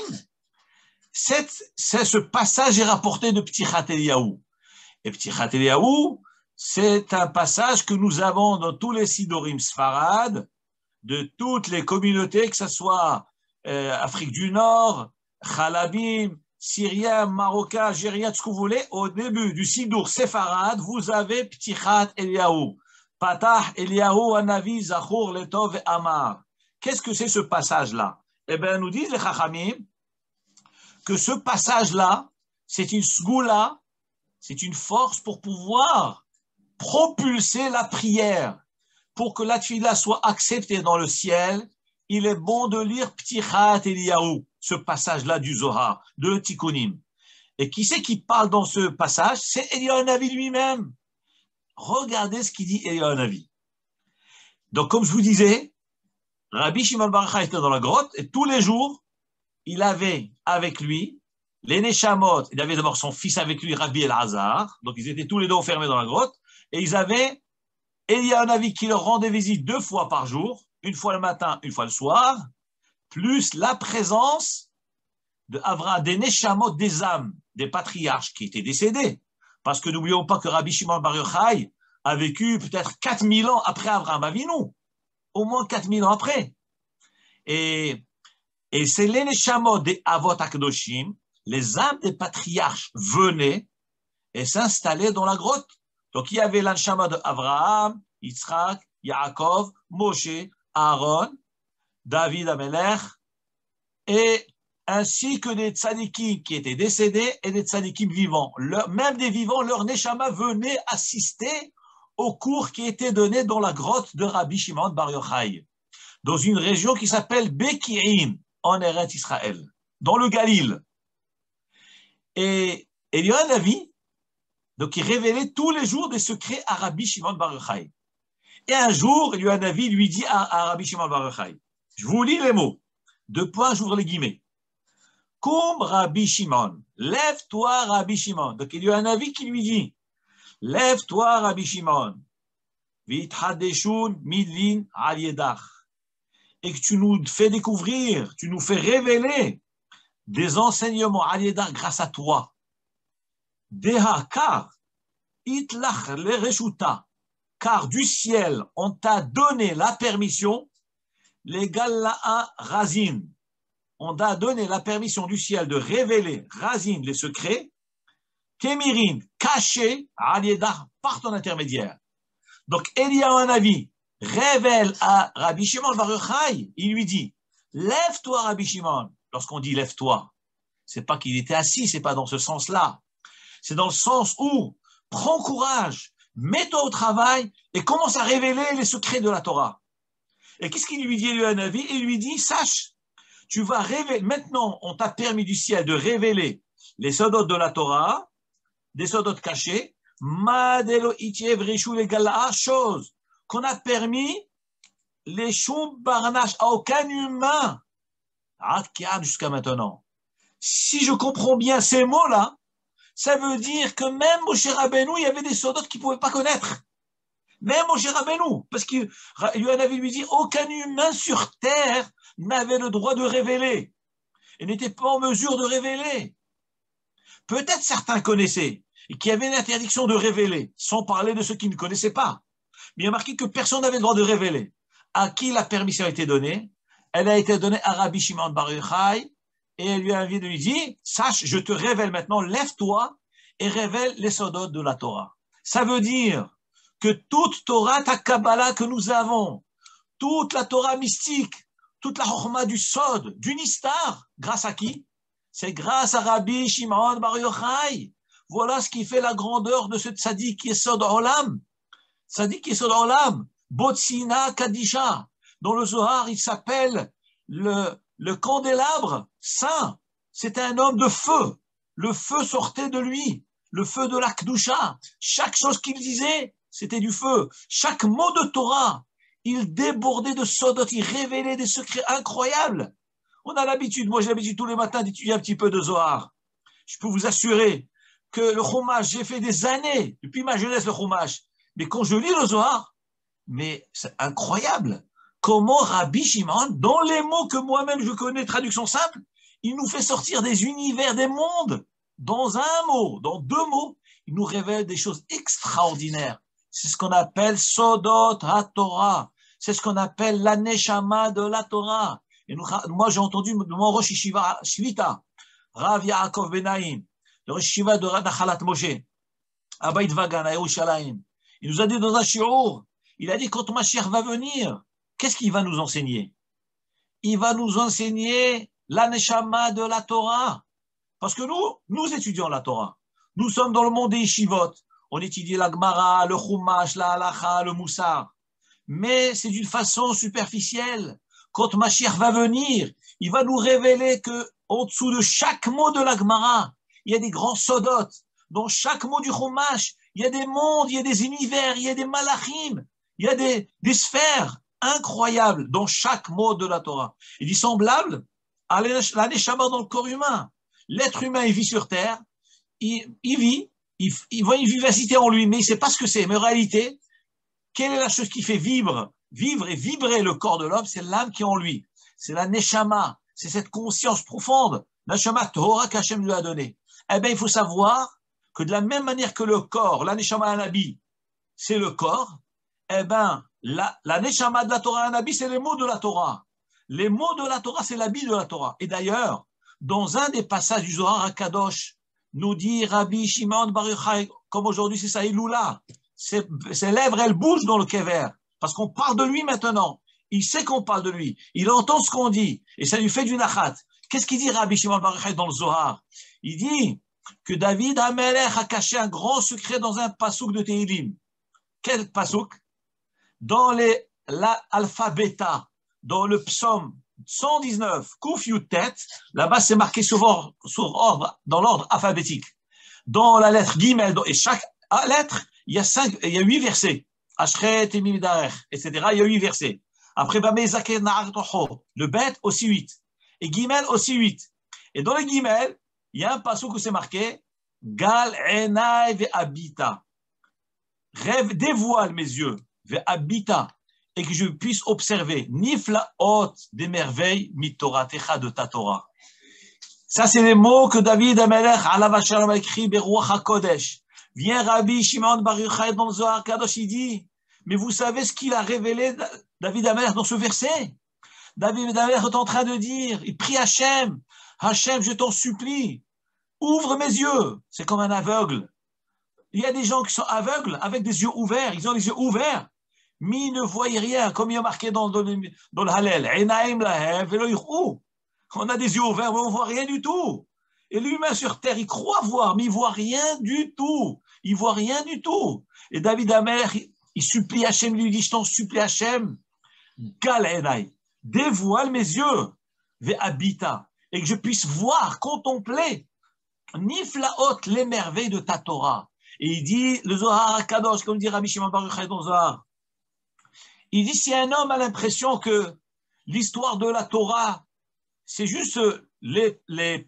A: ce passage est rapporté de Ptichat Eliyahu. Et Ptichat Eliyahu, c'est un passage que nous avons dans tous les Sidorim Sfarad, de toutes les communautés, que ce soit Afrique du Nord, Chalabim, Syriens, Marocains, Algériens, tout ce que vous voulez, au début du Sidour Séfarad, vous avez Ptichat Eliyahu. Patah Eliyahu Hanavi Zachor Letov et Amar. Qu'est-ce que c'est ce passage-là? Eh bien, nous disent les Chachamim que ce passage-là, c'est une sgoula, c'est une force pour pouvoir propulser la prière. Pour que la tfila soit acceptée dans le ciel, il est bon de lire Ptichat Eliyahu, ce passage-là du Zohar, de Tikunim. Et qui c'est qui parle dans ce passage? C'est Eliyahu Hanavi lui-même. Regardez ce qu'il dit Eliyahu Hanavi. Donc, comme je vous disais, Rabbi Shimon Bar Yochai était dans la grotte et tous les jours, il avait avec lui les Neshamot. Il avait d'abord son fils avec lui, Rabbi Elazar. Donc, ils étaient tous les deux enfermés dans la grotte. Et ils avaient Eliyahu Hanavi qui leur rendait visite 2 fois par jour, une fois le matin, une fois le soir, plus la présence de Avraham, des Neshamot, des âmes, des patriarches qui étaient décédés. Parce que n'oublions pas que Rabbi Shimon Bar Yochai a vécu peut-être 4000 ans après Avraham Avinu, au moins 4000 ans après. Et c'est les Neshamot des Avot HaKadoshim, les âmes des patriarches venaient et s'installaient dans la grotte. Donc il y avait l'Neshama de Avraham, Yitzhak, Yaakov, Moshe, Aaron, David Amelech, et ainsi que des tzadikim qui étaient décédés et des tzadikim vivants. Même des vivants, leur Neshama venait assister au cours qui était donné dans la grotte de Rabbi Shimon Bar Yochai, dans une région qui s'appelle Beki'im, en Eretz Israël, dans le Galil. Et Eliyahu Hanavi, donc il révélait tous les jours des secrets à Rabbi Shimon Bar Yochai. Et un jour, Eliyahu Hanavi lui dit à Rabbi Shimon Bar Yochai, je vous lis les mots, 2 points, j'ouvre les guillemets. Koum Rabbi Shimon, lève-toi Rabbi Shimon. Donc il y a un avis qui lui dit, lève-toi Rabbi Shimon. V'yithadeshun midlin al yedach. Et que tu nous fais découvrir, tu nous fais révéler des enseignements al yedach grâce à toi. Deha, car itlach lereshuta, car du ciel on t'a donné la permission, les Gala'a Razin, on t'a donné la permission du ciel de révéler Razin, les secrets, Kemirin, cachés al yedach par ton intermédiaire. Donc Eliyahu Hanavi révèle à Rabbi Shimon Bar Yochai, il lui dit, lève-toi Rabbi Shimon. Lorsqu'on dit lève-toi, c'est pas qu'il était assis, c'est pas dans ce sens-là. C'est dans le sens où prends courage, mets-toi au travail et commence à révéler les secrets de la Torah. Et qu'est-ce qu'il lui dit Eliyahu Hanavi? Il lui dit, sache, tu vas révéler, maintenant on t'a permis du ciel de révéler les sodot de la Torah, des sodot cachés, Madelo Itiev Rishou les Gala'a, chose qu'on a permis les Shum Barnash à aucun humain jusqu'à maintenant. Si je comprends bien ces mots-là, ça veut dire que même Moshe Rabbeinu, il y avait des sodot qu'il ne pouvait pas connaître. Même Moshe Rabbeinu, parce que Yohanavi lui dit aucun humain sur terre n'avait le droit de révéler et n'était pas en mesure de révéler. Peut-être certains connaissaient et qui avaient l'interdiction de révéler, sans parler de ceux qui ne connaissaient pas. Mais il y a marqué que personne n'avait le droit de révéler. À qui la permission a été donnée? Elle a été donnée à Rabbi Shimon Bar Yochai, et elle lui a envie de lui dire, sache, je te révèle maintenant, lève-toi et révèle les sodot de la Torah. Ça veut dire que toute Torah, ta Kabbalah que nous avons, toute la Torah mystique, toute la Chokhma du Sod, du Nistar, grâce à qui? C'est grâce à Rabbi Shimon Bar Yochai. Voilà ce qui fait la grandeur de ce tzaddik qui est Sod Olam. Tzaddik qui est Sod Olam. Botsina Kadisha. Dans le Zohar, il s'appelle le candélabre saint. C'était un homme de feu. Le feu sortait de lui. Le feu de la Kedusha. Chaque chose qu'il disait, c'était du feu. Chaque mot de Torah, il débordait de Sodot. Il révélait des secrets incroyables. On a l'habitude, moi j'ai l'habitude tous les matins d'étudier un petit peu de Zohar. Je peux vous assurer que le Chumash, j'ai fait des années, depuis ma jeunesse le Chumash, mais quand je lis le Zohar, mais c'est incroyable comment Rabbi Shimon, dans les mots que moi-même je connais, traduction simple, il nous fait sortir des univers, des mondes, dans un mot, dans deux mots, il nous révèle des choses extraordinaires. C'est ce qu'on appelle Sodot HaTorah, c'est ce qu'on appelle la Neshama de la Torah. Et moi j'ai entendu mon Rosh Yeshiva Shvita, Rav Yaakov Benaim, le Rosh Yeshiva de Nachalat Moshe, à Beit Vagan, à Yerushalayim. Il nous a dit dans un shiur, il a dit quand Mashiach va venir, qu'est-ce qu'il va nous enseigner? Il va nous enseigner la Neshama de la Torah. Parce que nous étudions la Torah. Nous sommes dans le monde des yeshivot. On étudie la Gemara, le Chumash, la Halacha, le Moussar. Mais c'est d'une façon superficielle. Quand Mashiach va venir, il va nous révéler que en dessous de chaque mot de la Gemara, il y a des grands sodot. Dans chaque mot du Chumash, il y a des mondes, il y a des univers, il y a des malachim, il y a des sphères incroyables dans chaque mot de la Torah. Il dit semblable à la Neshama dans le corps humain. L'être humain, il vit sur terre, il vit, il voit une vivacité en lui, mais il ne sait pas ce que c'est. Mais en réalité, quelle est la chose qui fait vivre et vibrer le corps de l'homme? C'est l'âme qui est en lui. C'est la Neshama, c'est cette conscience profonde, la Neshama Torah qu'Hachem lui a donnée. Eh bien, il faut savoir que de la même manière que le corps, la Neshama Anabi, c'est le corps, eh bien, la Neshama de la Torah Anabi, c'est les mots de la Torah. Les mots de la Torah, c'est l'habit de la Torah. Et d'ailleurs, dans un des passages du Zohar HaKadosh, nous dit Rabbi Shimon Bar Yochai, comme aujourd'hui c'est sa Iloula, ses lèvres, elles bougent dans le kever, parce qu'on parle de lui maintenant. Il sait qu'on parle de lui. Il entend ce qu'on dit, et ça lui fait du nachat. Qu'est-ce qu'il dit Rabbi Shimon Bar Yochai dans le Zohar? Il dit que David HaMelech a caché un grand secret dans un pasouk de Tehilim. Quel pasouk? Dans l'alphabet, dans le psaume 119, Kouf Yutet, là-bas c'est marqué sur ordre, dans l'ordre alphabétique. Dans la lettre Gimel, et chaque lettre, il y a 8 versets. Ashret, Emimidarech, etc. Il y a 8 versets. Après, le Bet aussi 8. Et Gimel aussi 8. Et dans le Gimel, il y a un passage où c'est marqué Gal Enai Ve'abita. Rêve, dévoile mes yeux. ve'habita, et que je puisse observer niflaot des merveilles mitoratecha de ta Torah. Ça, c'est les mots que David Amelech alav shalom a écrit Beruach HaKodesh. Vient Rabbi Shimon Bar Yochai dans le Zohar Kadosh, il dit, mais vous savez ce qu'il a révélé, David Amelech, dans ce verset? David Amelech est en train de dire, il prie Hachem, Hachem, je t'en supplie, ouvre mes yeux. C'est comme un aveugle. Il y a des gens qui sont aveugles avec des yeux ouverts, ils ont les yeux ouverts, mais ils ne voient rien, comme il y a marqué dans le Hallel. On a des yeux ouverts, mais on ne voit rien du tout. Et l'humain sur terre, il croit voir, mais il ne voit rien du tout. Il ne voit rien du tout. Et David Amelech, il supplie Hachem, il lui dit, je t'en supplie Hachem, Gal Enai, dévoile mes yeux, ve'habita, et que je puisse voir, contempler, niflaot, les merveilles de ta Torah. Et il dit, le Zohar HaKadosh, comme dit Rabbi Shimon Bar Yochai dans le Zohar, il dit, si un homme a l'impression que l'histoire de la Torah, c'est juste les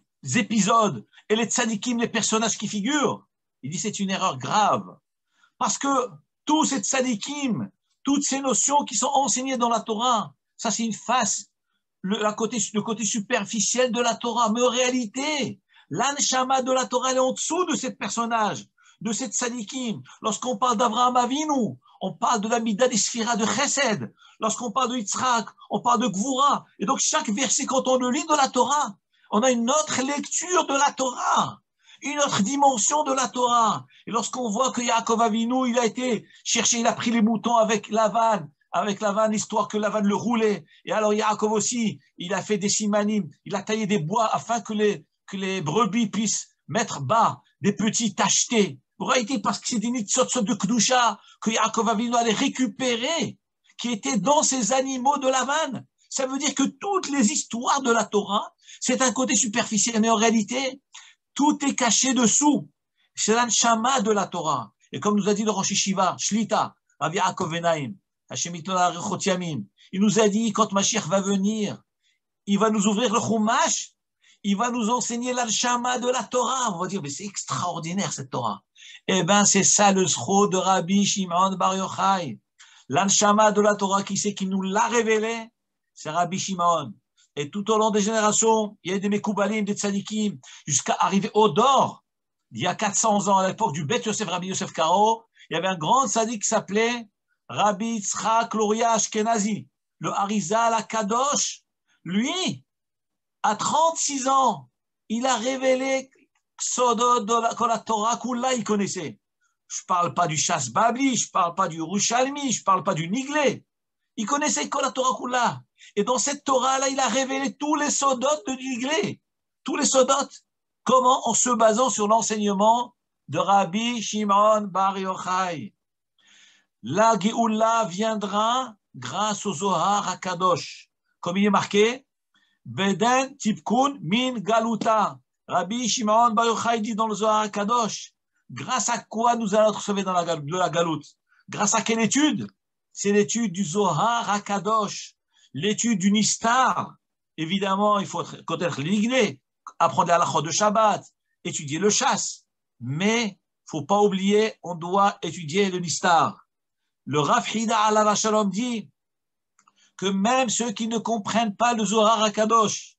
A: épisodes et les tzadikim, les personnages qui figurent, il dit, c'est une erreur grave. Parce que tous ces tzadikim, toutes ces notions qui sont enseignées dans la Torah, ça c'est une face, le côté superficiel de la Torah. Mais en réalité, l'anshama de la Torah, elle est en dessous de ces personnages, de ces tzadikim. Lorsqu'on parle d'Abraham Avinu, on parle de la Midah des Sphira de Chesed. Lorsqu'on parle de Yitzhak, on parle de Gvura. Et donc chaque verset, quand on le lit de la Torah, on a une autre lecture de la Torah, une autre dimension de la Torah. Et lorsqu'on voit que Yaakov Avinu, il a été chercher, il a pris les moutons avec Lavan, l'histoire que Lavan le roulait. Et alors Yaakov aussi, il a fait des simanim, il a taillé des bois afin que les brebis puissent mettre bas des petits tachetés. En réalité, parce que c'est des nitzot de Kedusha que Yaakov Avinu allait récupérer, qui étaient dans ces animaux de Lavan. Ça veut dire que toutes les histoires de la Torah, c'est un côté superficiel, mais en réalité, tout est caché dessous. C'est l'anshama de la Torah. Et comme nous a dit le Rosh Yeshiva, Shlita, Rabbi Yaakov Venaim, Hashem Itla Rechot Yamim, il nous a dit, quand Mashiach va venir, il va nous ouvrir le Chumash, il va nous enseigner l'anshama de la Torah. On va dire, mais c'est extraordinaire cette Torah. Eh bien, c'est ça le sro de Rabbi Shimon Bar Yochai. L'anshama de la Torah, qui c'est qui nous l'a révélé? C'est Rabbi Shimon. Et tout au long des générations, il y a des Mekoubalim, des Tzadikim, jusqu'à arriver au Dor, il y a 400 ans, à l'époque du Bet Yosef, Rabbi Yosef Karo, il y avait un grand Tzadik qui s'appelait Rabbi Yitzhak Luria Ashkenazi, le Harizal HaKadosh. Lui, à 36 ans, il a révélé Sodot de la Torah, Kula, il connaissait. Je ne parle pas du Shas Babli, je ne parle pas du Rushalmi, je ne parle pas du Niglé. Il connaissait que la Torah Kula. Et dans cette Torah-là, il a révélé tous les Sodot de Niglé. Tous les Sodot. Comment? En se basant sur l'enseignement de Rabbi Shimon Bar Yochai. La Géoula viendra grâce au Zohar HaKadosh. Comme il est marqué, Beden Tipkun Min Galuta. Rabbi Shimon Bar Yochai dit dans le Zohar HaKadosh, grâce à quoi nous allons être sauvés de la galoute? Grâce à quelle étude? C'est l'étude du Zohar HaKadosh, l'étude du Nistar. Évidemment, il faut connaître l'Iglé, apprendre la halachot de Shabbat, étudier le chasse. Mais il ne faut pas oublier, on doit étudier le Nistar. Le Rav Hida alav shalom dit que même ceux qui ne comprennent pas le Zohar HaKadosh,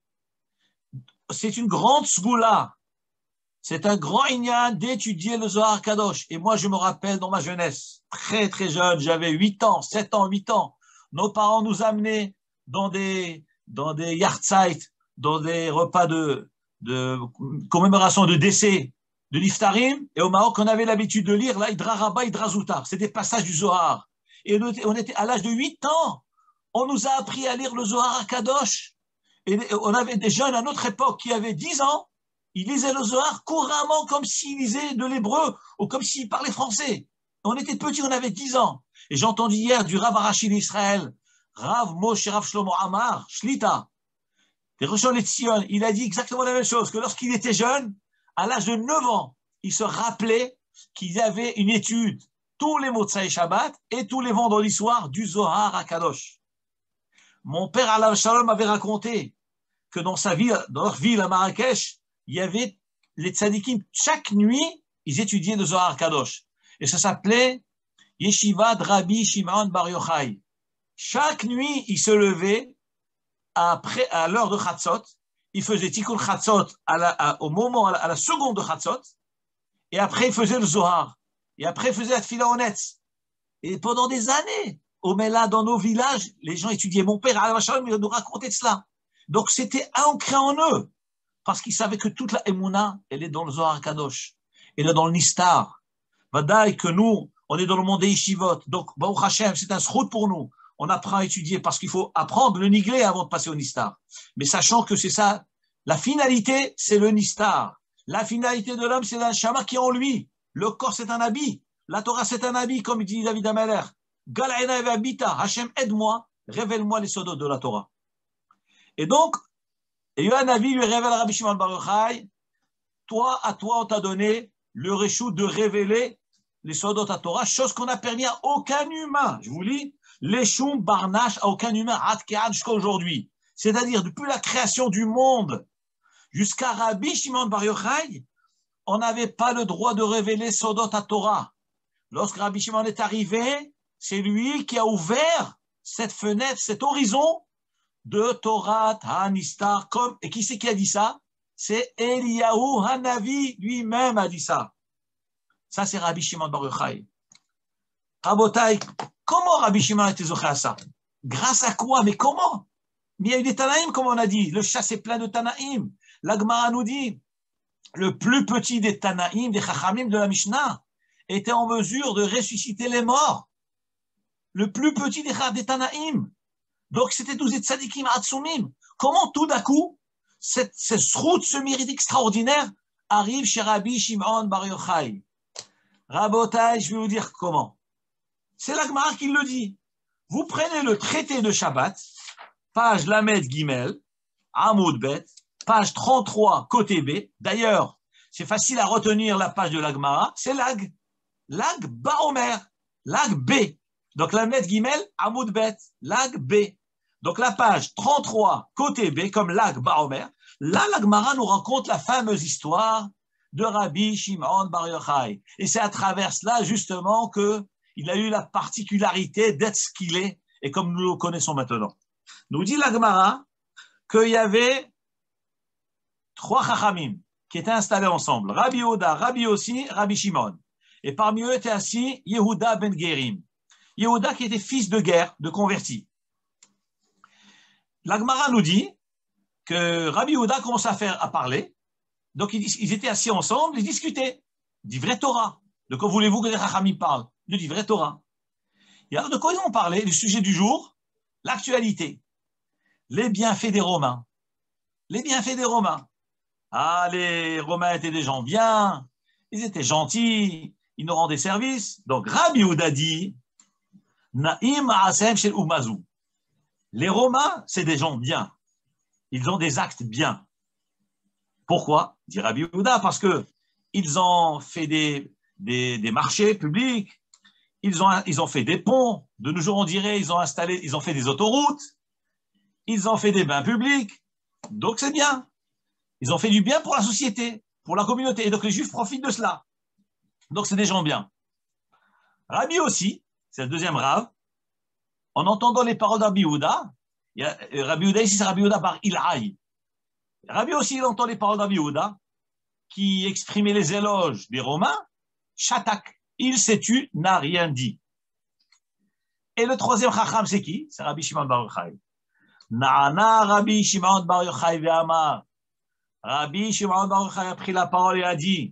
A: c'est une grande sgoula. C'est un grand inyan d'étudier le Zohar HaKadosh. Et moi, je me rappelle dans ma jeunesse, très très jeune, j'avais 8 ans, 7 ans, 8 ans. Nos parents nous amenaient dans des yahrzeit, dans des repas de commémoration de décès de l'Iftarim. Et au Maroc, on avait l'habitude de lire la Idra Rabba, Idra Zoutar. C'est des passages du Zohar. Et on était à l'âge de 8 ans. On nous a appris à lire le Zohar HaKadosh. Et on avait des jeunes à notre époque qui avaient 10 ans. Ils lisaient le Zohar couramment comme s'ils lisaient de l'hébreu ou comme s'ils parlaient français. On était petits, on avait 10 ans. Et j'ai entendu hier du Rav Arashi d'Israël, Rav Moshe Rav Shlomo Amar, Shlita, des Roshon Letzion, il a dit exactement la même chose, que lorsqu'il était jeune, à l'âge de 9 ans, il se rappelait qu'il y avait une étude tous les Motzai Shabbat et tous les vendredis soirs du Zohar HaKadosh. Mon père Alav Shalom avait raconté que dans leur ville à Marrakech, il y avait les tzadikim, chaque nuit, ils étudiaient le Zohar HaKadosh. Et ça s'appelait Yeshiva Rabbi Shimon Bar Yochai. Chaque nuit, il se levait à l'heure de Chatzot. Il faisait Tikkun Chatzot au moment, à la seconde de Chatzot. Et après, il faisait le Zohar. Et après, il faisait la Tfila Onetz. Et pendant des années, là, dans nos villages, les gens étudiaient. Mon père, il nous racontait de cela. Donc, c'était ancré en eux. Parce qu'ils savaient que toute la Emouna, elle est dans le Zohar Kadosh. Elle est dans le Nistar. Vadaï, que nous, on est dans le monde des Yeshivot. Donc, Baruch Hashem, c'est un srout pour nous. On apprend à étudier parce qu'il faut apprendre le Niglé avant de passer au Nistar. Mais sachant que c'est ça, la finalité, c'est le Nistar. La finalité de l'homme, c'est l'Anshama qui est en lui. Le corps, c'est un habit. La Torah, c'est un habit, comme dit David Ameler. Gal'ena v'abita, Hashem, aide-moi, révèle-moi les sodotes de la Torah. Et donc, Yohanavi lui révèle à Rabbi Shimon Bar Yochai, à toi, on t'a donné le réchou de révéler les sodotes à Torah, chose qu'on n'a permis à aucun humain. Je vous lis, l'échoum barnache à aucun humain, adkead jusqu'à aujourd'hui. C'est-à-dire, depuis la création du monde jusqu'à Rabbi Shimon Bar Yochai, on n'avait pas le droit de révéler Sodot à Torah. Lorsque Rabbi Shimon est arrivé, c'est lui qui a ouvert cette fenêtre, cet horizon de Torah Hanistar. Et qui c'est qui a dit ça? C'est Eliyahu Hanavi lui-même a dit ça. Ça, c'est Rabbi Shimon Bar Yochai. Rabotai, comment Rabbi Shimon a été zoché à ça? Grâce à quoi? Mais comment? Mais il y a eu des Tanaïm, comme on a dit. Le chat, c'est plein de Tanaïm. La Gemara nous dit, le plus petit des Tanaïm, des Chachamim de la Mishnah, était en mesure de ressusciter les morts. Le plus petit des Tanaïm. Donc, c'était tous des tzadikim atzumim. Comment tout d'un coup, ce mérite extraordinaire arrive chez Rabbi Shimon Bar Yochai? Rabotai, je vais vous dire comment. C'est la Gemara qui le dit. Vous prenez le traité de Shabbat, page Lamed Gimel, Amoud Bet, page 33, côté B. D'ailleurs, c'est facile à retenir la page de la Gemara, c'est Lag. Lag Baomer, Lag B. Donc Lamed Gimel, Amoud Bet, Lag B. Donc la page 33, côté B, comme Lag Baomer, là, la Gemara nous raconte la fameuse histoire de Rabbi Shimon Bar Yochai. Et c'est à travers cela, justement, qu'il a eu la particularité d'être ce qu'il est, et comme nous le connaissons maintenant. Nous dit la Gemara qu'il y avait 3 Chachamim qui étaient installés ensemble. Rabbi Yehuda, Rabbi Yossi, Rabbi Shimon. Et parmi eux était assis Yehuda ben Gerim. Yehuda qui était fils de guerre, de converti. La Gemara nous dit que Rabbi Yehuda commence à parler. Donc, ils étaient assis ensemble, ils discutaient du vrai Torah. De quoi voulez-vous que les Chachamim parlent? Du vrai Torah. Et alors, de quoi ils ont parlé? Le sujet du jour, l'actualité. Les bienfaits des Romains. Les bienfaits des Romains. Ah, les Romains étaient des gens bien, ils étaient gentils, ils nous rendaient service. Donc, Rabbi Yehuda dit, Naïm Asem Shel Umazou. Les Romains, c'est des gens bien. Ils ont des actes bien. Pourquoi? Dit Rabbi Yehuda, parce qu'ils ont fait des marchés publics, ils ont fait des ponts, de nos jours on dirait, ils ont fait des autoroutes, ils ont fait des bains publics, donc c'est bien. Ils ont fait du bien pour la société, pour la communauté, et donc les Juifs profitent de cela. Donc c'est des gens bien. Rabbi aussi, c'est le deuxième Rav, en entendant les paroles d'Rabbi Yehuda, Rabbi Yehuda ici c'est Rabbi Yehuda bar Ilhaï. Rabbi aussi, il entend les paroles d'Rabbi Yehuda qui exprimaient les éloges des Romains. Shatak, il s'est tu, n'a rien dit. Et le troisième Chacham, c'est qui? C'est Rabbi Shimon Bar Yochai. Na'ana Rabbi Shimon Bar Yochai ve'amar. Rabbi Shimon Bar Yochai a pris la parole et a dit,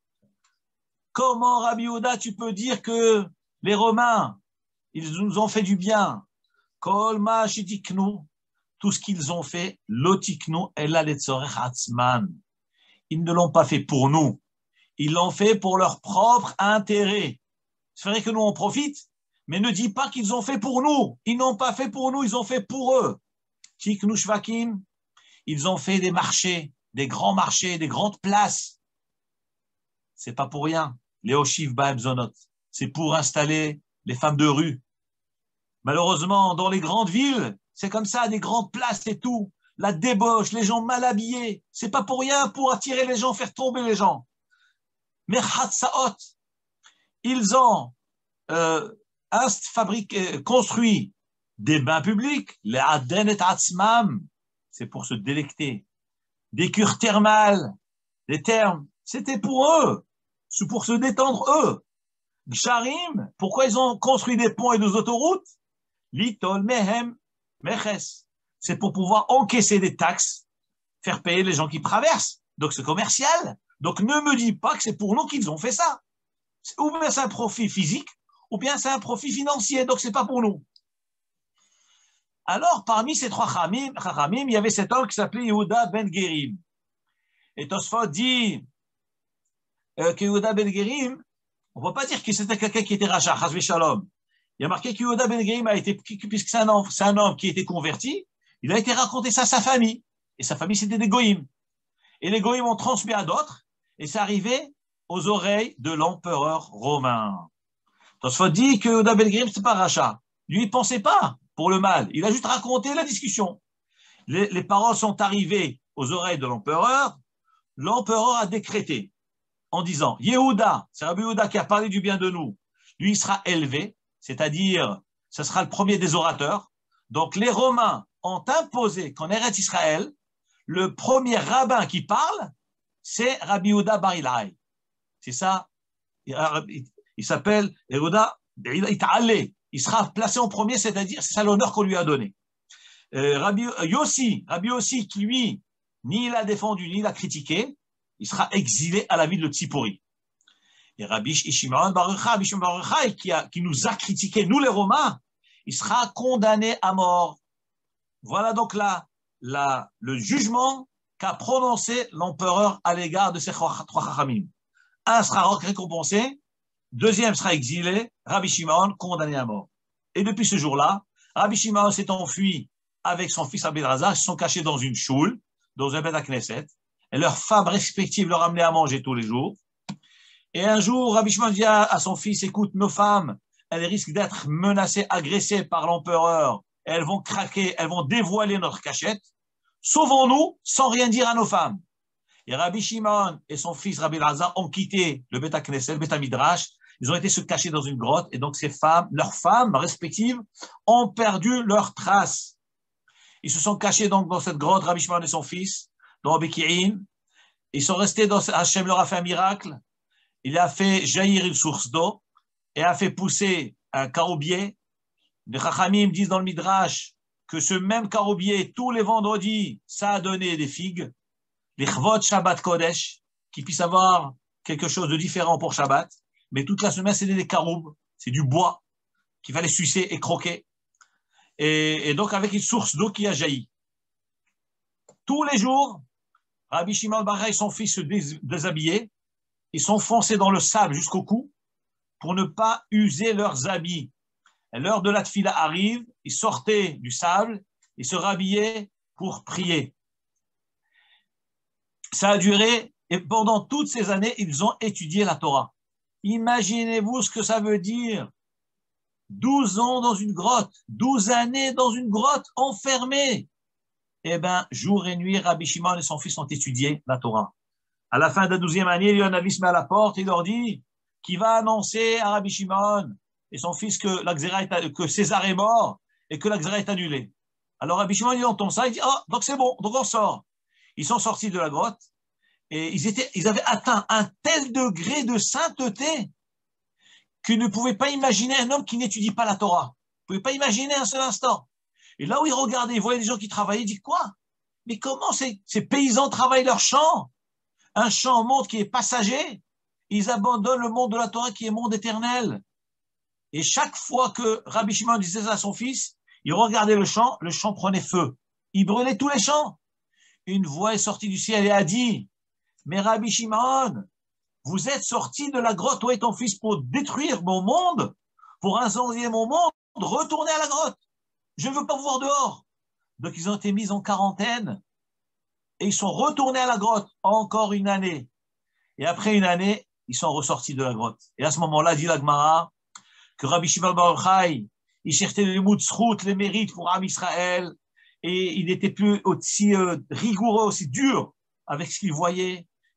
A: comment Rabbi Yehuda, tu peux dire que les Romains, ils nous ont fait du bien? Kol ma shitiknu. Tout ce qu'ils ont fait, l'otiknu ella letzorech atzman. Ils ne l'ont pas fait pour nous. Ils l'ont fait pour leur propre intérêt. C'est vrai que nous, on profite, mais ne dis pas qu'ils ont fait pour nous. Ils n'ont pas fait pour nous, ils ont fait pour eux. Tiknu shvakim, ils ont fait des marchés, des grands marchés, des grandes places. C'est pas pour rien. Les Oshiv Baem Zonot. C'est pour installer les femmes de rue. Malheureusement, dans les grandes villes, c'est comme ça, des grandes places et tout. La débauche, les gens mal habillés. C'est pas pour rien, pour attirer les gens, faire tomber les gens. Mais Hatsaot, ils ont construit des bains publics, les aden et atzmam, c'est pour se délecter, des cures thermales, des thermes, c'était pour eux, c'est pour se détendre eux. Gsharim, pourquoi ils ont construit des ponts et des autoroutes? Litol mehem meches, c'est pour pouvoir encaisser des taxes, faire payer les gens qui traversent. Donc c'est commercial. Donc ne me dis pas que c'est pour nous qu'ils ont fait ça. Ou bien c'est un profit physique, ou bien c'est un profit financier, donc c'est pas pour nous. Alors, parmi ces trois Chachamim, il y avait cet homme qui s'appelait Yehuda ben Gerim. Et Tosfot dit que Yehuda ben Gerim, on ne va pas dire que c'était quelqu'un qui était rachat, Chazvé Shalom. Il y a marqué que Yehuda ben Gerim a été, puisque c'est un homme qui a été converti, il a été raconté ça à sa famille. Et sa famille, c'était des Goïms. Et les Goïms ont transmis à d'autres, et c'est arrivé aux oreilles de l'empereur romain. Tosfot dit que Yehuda ben Gerim, ce n'est pas rachat. Lui, il ne pensait pas pour le mal. Il a juste raconté la discussion. Les paroles sont arrivées aux oreilles de l'empereur. L'empereur a décrété en disant Yehuda, c'est Rabbi Yehuda qui a parlé du bien de nous, lui il sera élevé, c'est-à-dire ce sera le premier des orateurs. Donc les Romains ont imposé qu'en Eretz Israël, le premier rabbin qui parle, c'est Rabbi Yehuda Bar Ilai. C'est ça, il s'appelle Yehuda Ita'ale. Il sera placé en premier, c'est-à-dire c'est ça l'honneur qu'on lui a donné. Rabbi Yossi, qui lui, ni il a défendu, ni il a critiqué, il sera exilé à la ville de Tzipori. Et Rabbi Shimon Bar Yochai, qui nous a critiqué, nous les Romains, il sera condamné à mort. Voilà donc le jugement qu'a prononcé l'empereur à l'égard de ces trois Chachamim. Un sera récompensé, deuxième sera exilé, Rabbi Shimon condamné à mort. Et depuis ce jour-là, Rabbi Shimon s'est enfui avec son fils Rabbi Elazar, ils se sont cachés dans une choule, dans un Beth Knesset, et leurs femmes respectives leur amenaient à manger tous les jours. Et un jour, Rabbi Shimon dit à son fils, écoute, nos femmes, elles risquent d'être menacées, agressées par l'empereur, et elles vont craquer, elles vont dévoiler notre cachette. Sauvons-nous sans rien dire à nos femmes. Et Rabbi Shimon et son fils Rabbi Elazar ont quitté le Beth Knesset, le Beth Midrash. Ils ont été se cacher dans une grotte, et donc ces femmes, leurs femmes respectives, ont perdu leurs traces. Ils se sont cachés donc dans cette grotte, Rabbi Shimon et son fils, dans Bekirin. Ils sont restés dans Hachem leur a fait un miracle. Il a fait jaillir une source d'eau et a fait pousser un caroubier. Les Chachamim disent dans le Midrash que ce même caroubier, tous les vendredis, ça a donné des figues. Les Chvot Shabbat Kodesh, qui puissent avoir quelque chose de différent pour Shabbat. Mais toute la semaine, c'était des caroubes, c'est du bois qu'il fallait sucer et croquer. Et donc, avec une source d'eau qui a jailli. Tous les jours, Rabbi Shimon Bar Yochai et son fils se déshabillaient. Ils s'enfonçaient dans le sable jusqu'au cou pour ne pas user leurs habits. Et l'heure de la tfila arrive, ils sortaient du sable, ils se rhabillaient pour prier. Ça a duré, et pendant toutes ces années, ils ont étudié la Torah. Imaginez-vous ce que ça veut dire. 12 ans dans une grotte, 12 années dans une grotte, enfermés. Eh bien, jour et nuit, Rabbi Shimon et son fils ont étudié la Torah. À la fin de la 12e année, il y a un avis se met à la porte, il leur dit qu'il va annoncer à Rabbi Shimon et son fils que César est mort et que la Xéra est annulée. Alors Rabbi Shimon, il entend ça, il dit « Oh, donc c'est bon, donc on sort ». Ils sont sortis de la grotte et ils avaient atteint un tel degré de sainteté qu'ils ne pouvaient pas imaginer un homme qui n'étudie pas la Torah. Ils ne pouvaient pas imaginer un seul instant. Et là où ils regardaient, ils voyaient des gens qui travaillaient, ils disent quoi? Mais comment ces paysans travaillent leur champ? Un champ, un monde qui est passager. Ils abandonnent le monde de la Torah qui est monde éternel. Et chaque fois que Rabbi Shimon disait ça à son fils, il regardait le champ prenait feu. Il brûlait tous les champs. Une voix est sortie du ciel et a dit, mais Rabbi Shimon, vous êtes sorti de la grotte, toi et ton fils, pour détruire mon monde, pour incendier mon monde, retournez à la grotte. Je ne veux pas vous voir dehors. Donc ils ont été mis en quarantaine et ils sont retournés à la grotte encore une année. Et après une année, ils sont ressortis de la grotte. Et à ce moment-là, dit la Gemara, que Rabbi Shimon Bar Yochai, il cherchait les moutzrout, les mérites pour Am Israël, et il n'était plus aussi rigoureux, aussi dur avec ce qu'il voyait,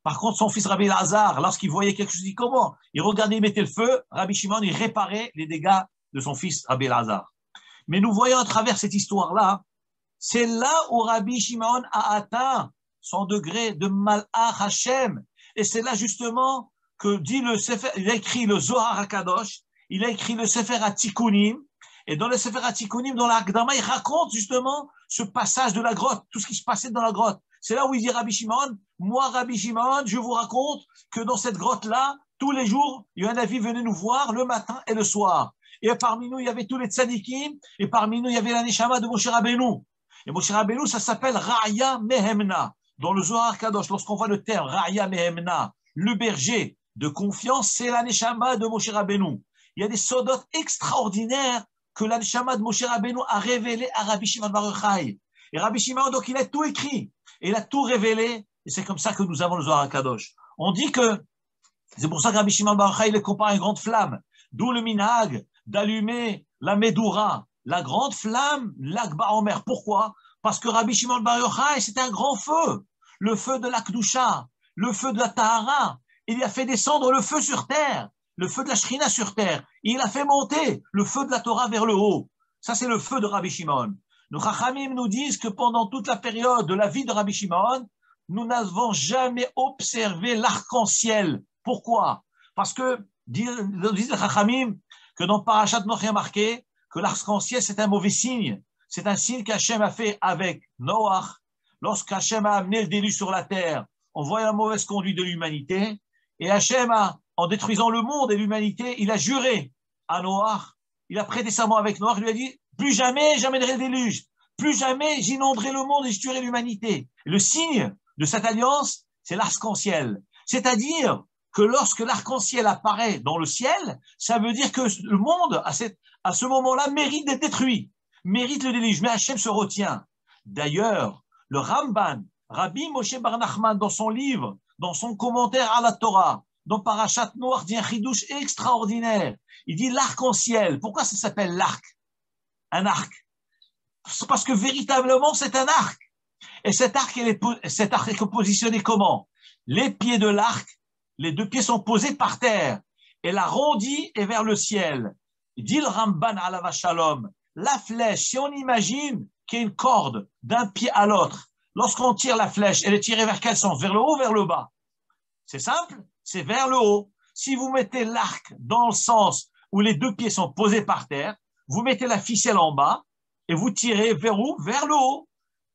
A: Par contre, son fils Rabbi Elazar, lorsqu'il voyait quelque chose, il dit comment? Il regardait, il mettait le feu. Rabbi Shimon, il réparait les dégâts de son fils Rabbi Elazar. Mais nous voyons à travers cette histoire-là, c'est là où Rabbi Shimon a atteint son degré de Malach Hashem. Et c'est là justement que dit le Sefer, il a écrit le Zohar HaKadosh, il a écrit le Sefer HaTikunim, et dans le Sefer HaTikunim, dans l'Akdama, il raconte justement ce passage de la grotte, tout ce qui se passait dans la grotte. C'est là où il dit Rabbi Shimon, moi Rabbi Shimon, je vous raconte que dans cette grotte-là, tous les jours, il y a un avis venait nous voir le matin et le soir. Et parmi nous, il y avait tous les tzadikim, et parmi nous, il y avait la Neshama de Moshe Rabbeinu. Et Moshe Rabbeinu, ça s'appelle Ra'ya Mehemna. Dans le Zohar Kadosh, lorsqu'on voit le terme Ra'ya Mehemna, le berger de confiance, c'est la Neshama de Moshe Rabbeinu. Il y a des sodotes extraordinaires que la Neshama de Moshe Rabbeinu a révélé à Rabbi Shimon Bar Yochai. Et Rabbi Shimon, donc, il a tout écrit. Et il a tout révélé. Et c'est comme ça que nous avons le Zohar Kadosh. On dit que, c'est pour ça que Rabbi Shimon Bar Yochai, il les compare à une grande flamme. D'où le minhag d'allumer la Medoura, la grande flamme, l'Akba Omer. Pourquoi? Parce que Rabbi Shimon Bar Yochai, c'était un grand feu. Le feu de l'Akdusha, le feu de la Tahara. Il a fait descendre le feu sur terre, le feu de la Shrina sur terre. Il a fait monter le feu de la Torah vers le haut. Ça, c'est le feu de Rabbi Shimon. Nos Chachamim nous disent que pendant toute la période de la vie de Rabbi Shimon, nous n'avons jamais observé l'arc-en-ciel. Pourquoi? Parce que, disent les Chachamim, que dans Parashat Noach, il y a marqué que l'arc-en-ciel, c'est un mauvais signe. C'est un signe qu'Hachem a fait avec Noach. Lorsqu'Hachem a amené le déluge sur la terre, on voit la mauvaise conduite de l'humanité. Et Hachem, en détruisant le monde et l'humanité, il a juré à Noach, il a prêté serment avec Noach, il lui a dit, plus jamais j'amènerai le déluge, plus jamais j'inonderai le monde et je tuerai l'humanité. Le signe de cette alliance, c'est l'arc-en-ciel. C'est-à-dire que lorsque l'arc-en-ciel apparaît dans le ciel, ça veut dire que le monde, à ce moment-là, mérite d'être détruit, mérite le déluge, mais Hachem se retient. D'ailleurs, le Ramban, Rabbi Moshe Bar Nachman, dans son livre, dans son commentaire à la Torah, dans Parashat Noach, dit un chidouche extraordinaire. Il dit l'arc-en-ciel. Pourquoi ça s'appelle l'arc? Un arc. C'est parce que véritablement, c'est un arc. Et cet arc est positionné comment? Les pieds de l'arc, les deux pieds sont posés par terre. Et l'arrondi est vers le ciel. Il dit le Ramban Alav Shalom, la flèche, si on imagine qu'il y a une corde d'un pied à l'autre, lorsqu'on tire la flèche, elle est tirée vers quel sens? Vers le haut ou vers le bas? C'est simple, c'est vers le haut. Si vous mettez l'arc dans le sens où les deux pieds sont posés par terre, vous mettez la ficelle en bas et vous tirez vers où? Vers le haut.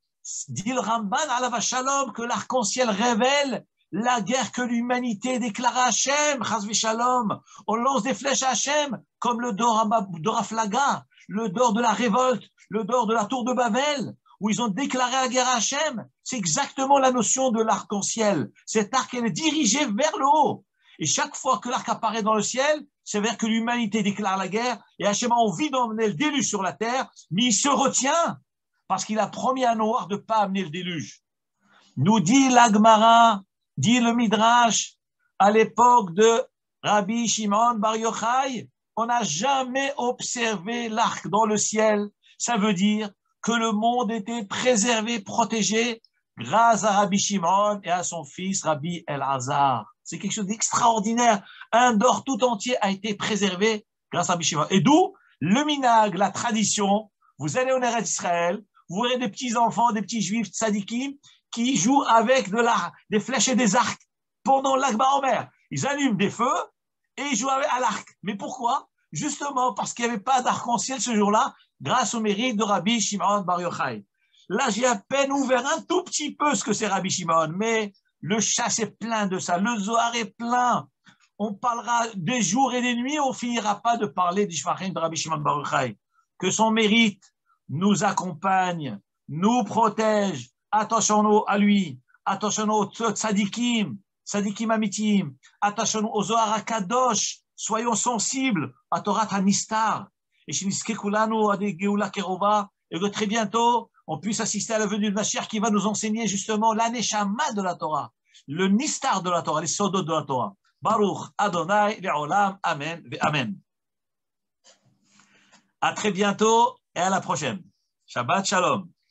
A: Dit le Ramban Alav Shalom que l'arc-en-ciel révèle la guerre que l'humanité déclare à Hachem, Chas v'Shalom. On lance des flèches à Hachem, comme le Dor Aflaga, le Dor de la révolte, le Dor de la tour de Babel, où ils ont déclaré la guerre à Hachem. C'est exactement la notion de l'arc-en-ciel. Cet arc, elle est dirigée vers le haut. Et chaque fois que l'arc apparaît dans le ciel, c'est vers que l'humanité déclare la guerre, et Hachem a envie d'emmener le déluge sur la terre, mais il se retient, parce qu'il a promis à Noach de ne pas amener le déluge. Nous dit l'Agmara, dit le Midrash, à l'époque de Rabbi Shimon Bar Yochai, on n'a jamais observé l'arc dans le ciel. Ça veut dire que le monde était préservé, protégé, grâce à Rabbi Shimon et à son fils Rabbi Elazar. C'est quelque chose d'extraordinaire. Un dor tout entier a été préservé grâce à Rabbi Shimon. Et d'où le minhag, la tradition. Vous allez en Eretz Israël, vous verrez des petits enfants, des petits juifs tzadikim qui jouent avec des flèches et des arcs pendant l'Akba Omer. Ils allument des feux et ils jouent à l'arc. Mais pourquoi? Justement parce qu'il n'y avait pas d'arc-en-ciel ce jour-là, grâce au mérite de Rabbi Shimon Bar Yochai. Là, j'ai à peine ouvert un tout petit peu ce que c'est Rabbi Shimon, mais le chasse est plein de ça, le Zohar est plein. On parlera des jours et des nuits, on ne finira pas de parler du Shvachim de Rabbi Shimon Bar Yochai. Que son mérite nous accompagne, nous protège. Attention-nous à lui, attention-nous aux tzadikim, tzadikim amitim, attachons-nous au Zohar HaKadosh, soyons sensibles à Torah Hanistar, et Shiniske Kulanu à des Geoula Kerova, et que très bientôt, on puisse assister à la venue de Mashiach qui va nous enseigner justement l'aneshama de la Torah, le Nistar de la Torah, les sodot de la Torah. Baruch Adonai Le'olam, Amen, Amen. À très bientôt et à la prochaine. Shabbat Shalom.